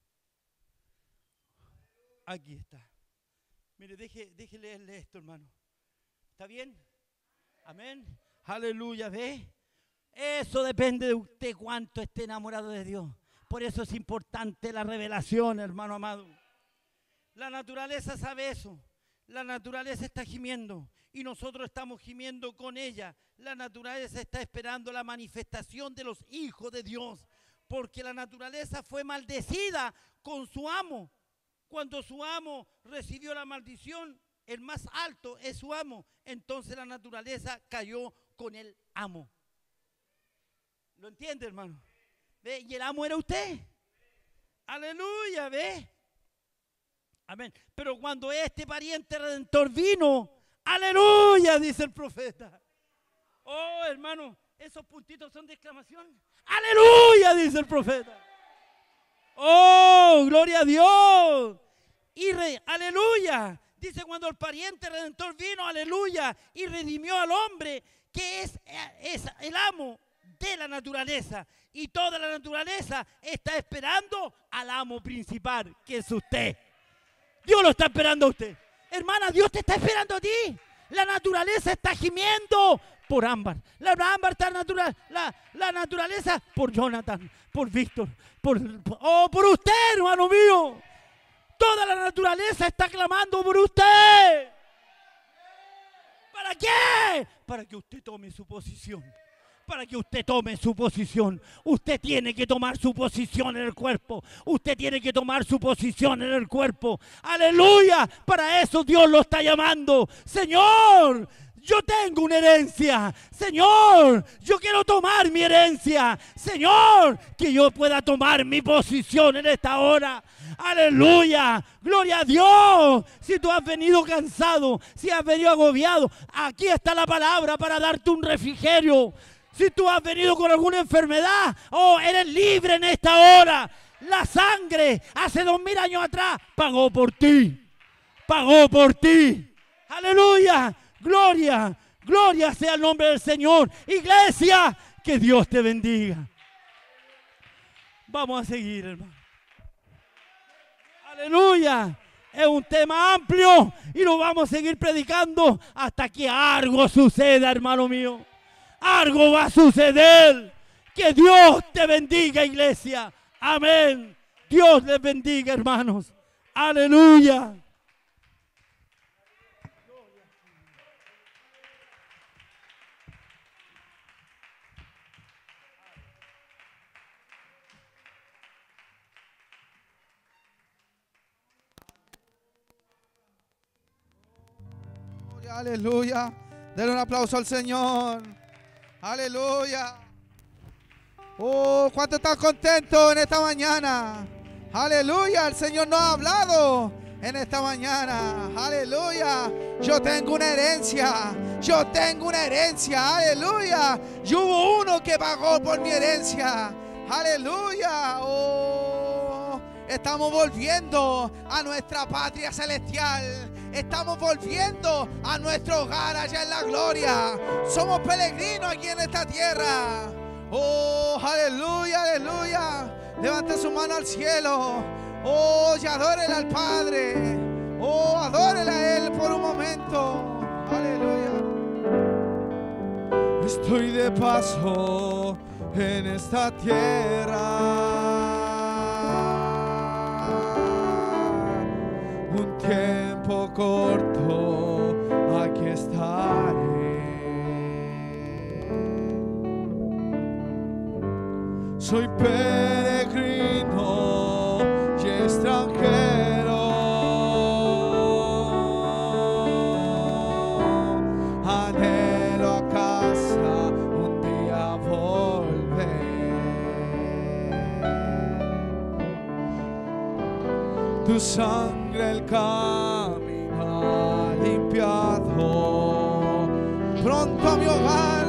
Aquí está. Mire, deje, deje leerle esto, hermano. ¿Está bien? Amén. Aleluya, ¿ve? Eso depende de usted cuánto esté enamorado de Dios. Por eso es importante la revelación, hermano amado. La naturaleza sabe eso. La naturaleza está gimiendo y nosotros estamos gimiendo con ella. La naturaleza está esperando la manifestación de los hijos de Dios, porque la naturaleza fue maldecida con su amo. Cuando su amo recibió la maldición, el más alto es su amo, entonces la naturaleza cayó con el amo. ¿Lo entiende, hermano? ¿Ve? Y el amo era usted. Aleluya, ¿ve? Amén. Pero cuando este pariente redentor vino, aleluya, dice el profeta. Oh, hermano, esos puntitos son de exclamación. Aleluya, dice el profeta. Oh, gloria a Dios. Y re, aleluya. Dice cuando el pariente redentor vino, aleluya, y redimió al hombre que es, es el amo de la naturaleza. Y toda la naturaleza está esperando al amo principal, que es usted. Dios lo está esperando a usted. Hermana, Dios te está esperando a ti. La naturaleza está gimiendo por Ámbar. La Ámbar está natural. La, la naturaleza por Jonathan, por Víctor, por, por, oh, por usted, hermano mío. Toda la naturaleza está clamando por usted. ¿Para qué? Para que usted tome su posición. Para que usted tome su posición. Usted tiene que tomar su posición en el cuerpo. Usted tiene que tomar su posición en el cuerpo. Aleluya. Para eso Dios lo está llamando. Señor, yo tengo una herencia. Señor, yo quiero tomar mi herencia. Señor, que yo pueda tomar mi posición en esta hora. Aleluya, gloria a Dios. Si tú has venido cansado, si has venido agobiado, aquí está la palabra para darte un refrigerio. Si tú has venido con alguna enfermedad, oh, eres libre en esta hora. La sangre hace dos mil años atrás pagó por ti. Pagó por ti. Aleluya, gloria, gloria sea el nombre del Señor. Iglesia, que Dios te bendiga. Vamos a seguir, hermano. Aleluya, Es un tema amplio y lo vamos a seguir predicando hasta que algo suceda, hermano mío. Algo va a suceder. Que Dios te bendiga, iglesia. Amén. Dios les bendiga, hermanos. Aleluya. Aleluya. Denle un aplauso al Señor. Aleluya. Oh, ¿cuántos están contentos en esta mañana? Aleluya. El Señor nos ha hablado en esta mañana. Aleluya. Yo tengo una herencia. Yo tengo una herencia. Aleluya. Y hubo uno que pagó por mi herencia. Aleluya. Oh, estamos volviendo a nuestra patria celestial. Estamos volviendo a nuestro hogar allá en la gloria. Somos peregrinos aquí en esta tierra. Oh, aleluya, aleluya. Levante su mano al cielo. Oh, y adórele al Padre. Oh, adórele a Él por un momento. Aleluya. Estoy de paso en esta tierra. Un tiempo corto, aquí estaré. Soy peregrino y extranjero. Anhelo a casa un día volver. Tu sangre el camino ha limpiado. Pronto a mi hogar,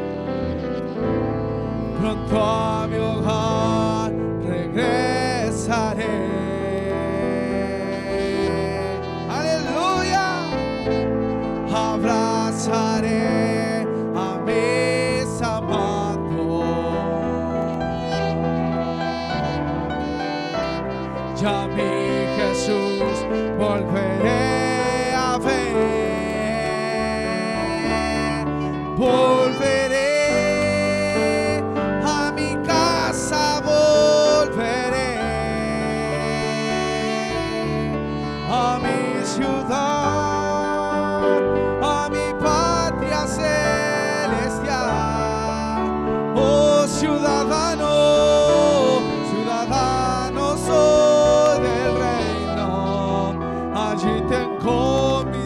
pronto a mi hogar regresaré. Aleluya. Abrazaré a mis amados. Ya mi Jesús volveré a ver. Volveré a mi casa, volveré a mi ciudad, a mi patria celestial. Oh, ciudadano, ciudadano soy del reino. Allí tengo mi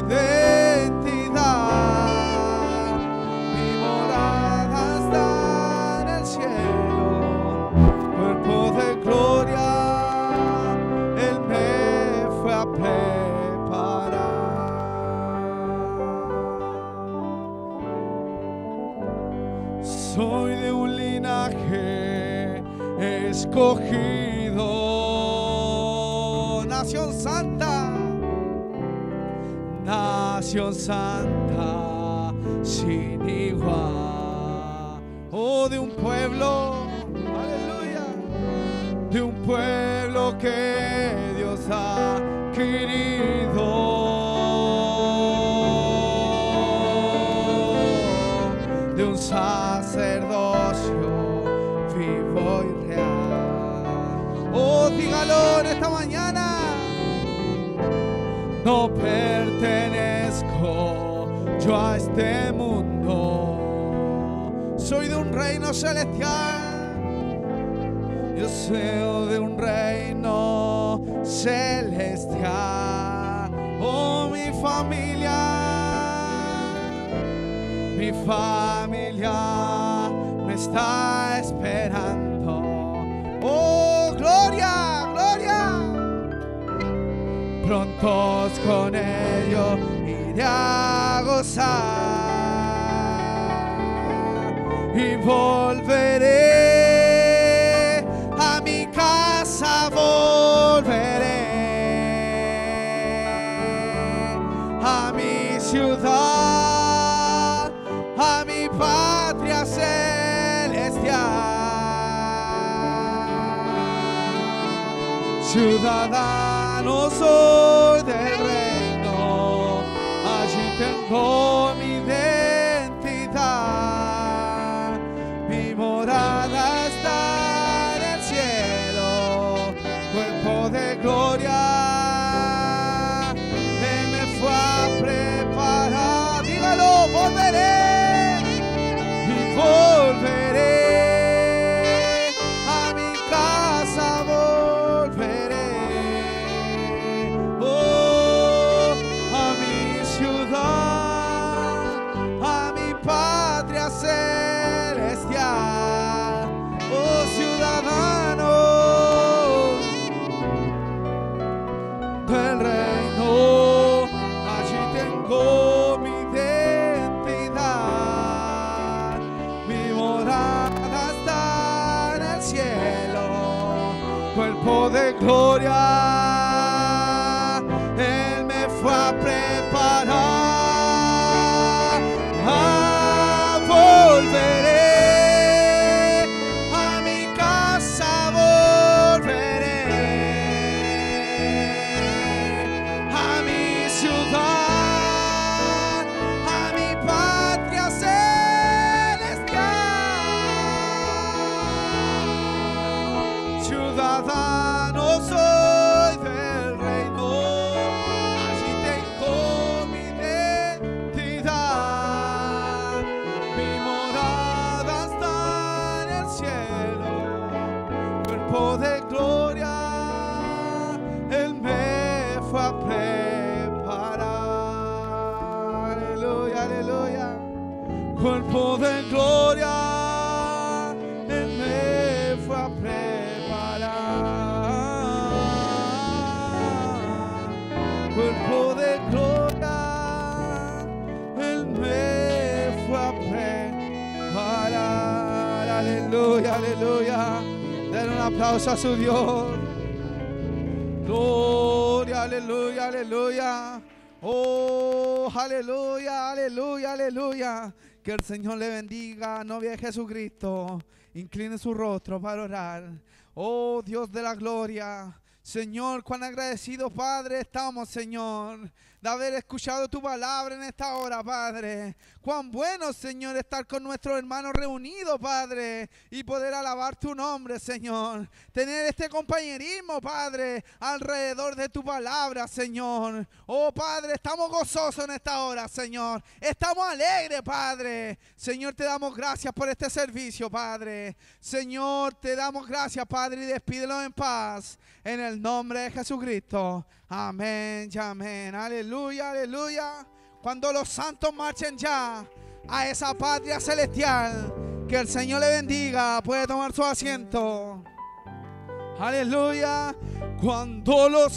identidad. Mi morada está en el cielo. Cuerpo de gloria, Él me fue a preparar. Soy de un linaje escogido, nación santa, nación santa sin igual. Oh, de un pueblo, aleluya, de un pueblo que Dios ha querido. De un sacerdocio vivo y real. Oh, dígalo en esta mañana. No pertenezco yo a este mundo. Soy de un reino celestial. Yo soy de un reino celestial. Oh, mi familia, mi familia me está esperando. Oh, gloria, gloria. Prontos con ellos iré a gozar y volveré a mi casa, volveré a mi ciudad, a mi patria celestial. Ciudadano ciudadano soy del reino, allí tengo mi identidad, mi morada está en el cielo, cuerpo de gloria, Él me fue a preparar, dígalo, volveré y volveré. Celestial, oh ciudadano del reino, allí tengo mi identidad, mi morada está en el cielo, cuerpo de gloria, Él me fue a preparar. Volveré a mi casa, volveré a mi ciudad, a mi patria celestial. Ciudadano soy del reino, allí tengo mi identidad. Mi morada está en el cielo, cuerpo de gloria, Él me fue a preparar. Aleluya, aleluya. Cuerpo de gloria, Él me fue a preparar. Cuerpo de gloria, Él me fue a preparar. Aleluya, aleluya. Den un aplauso a su Dios. Gloria, aleluya, aleluya. Oh, aleluya, aleluya, aleluya. Que el Señor le bendiga, novia de Jesucristo. Incline su rostro para orar. Oh, Dios de la gloria. Señor, cuán agradecido, Padre, estamos, Señor, de haber escuchado tu palabra en esta hora, Padre. Cuán bueno, Señor, estar con nuestros hermanos reunidos, Padre, y poder alabar tu nombre, Señor. Tener este compañerismo, Padre, alrededor de tu palabra, Señor. Oh, Padre, estamos gozosos en esta hora, Señor. Estamos alegres, Padre. Señor, te damos gracias por este servicio, Padre. Señor, te damos gracias, Padre, y despídelo en paz. En el nombre de Jesucristo. Amén y amén. Aleluya, aleluya. Cuando los santos marchen ya a esa patria celestial, que el Señor le bendiga. Puede tomar su asiento. Aleluya. Cuando los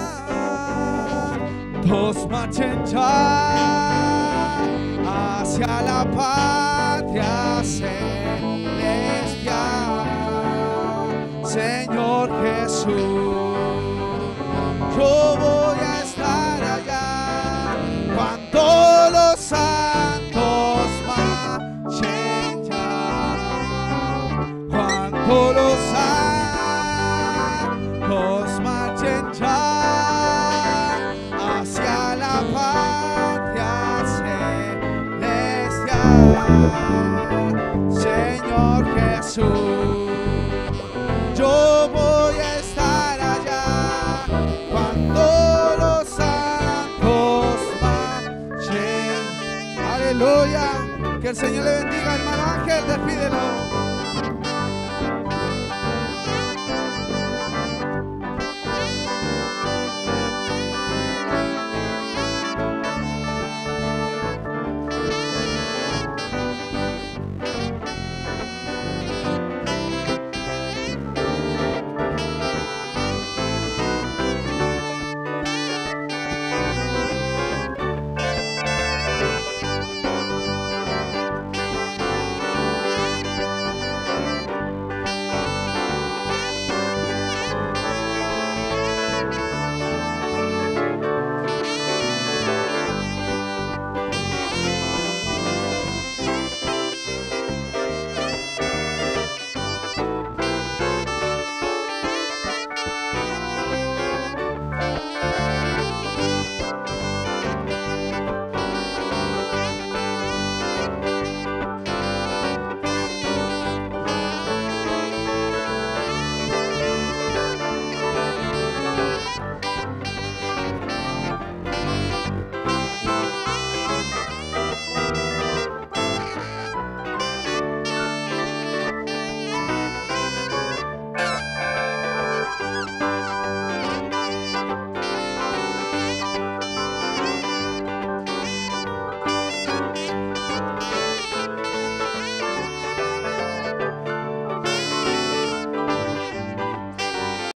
santos marchen ya hacia la patria celestial, Señor Jesús, yo voy a estar allá cuando los santos marchen ya, cuando los santos marchen ya hacia la patria celestial, Señor Jesús. Yo voy a estar allá cuando los santos marchen. Aleluya. Que el Señor le bendiga, hermano Ángel. Despídelo.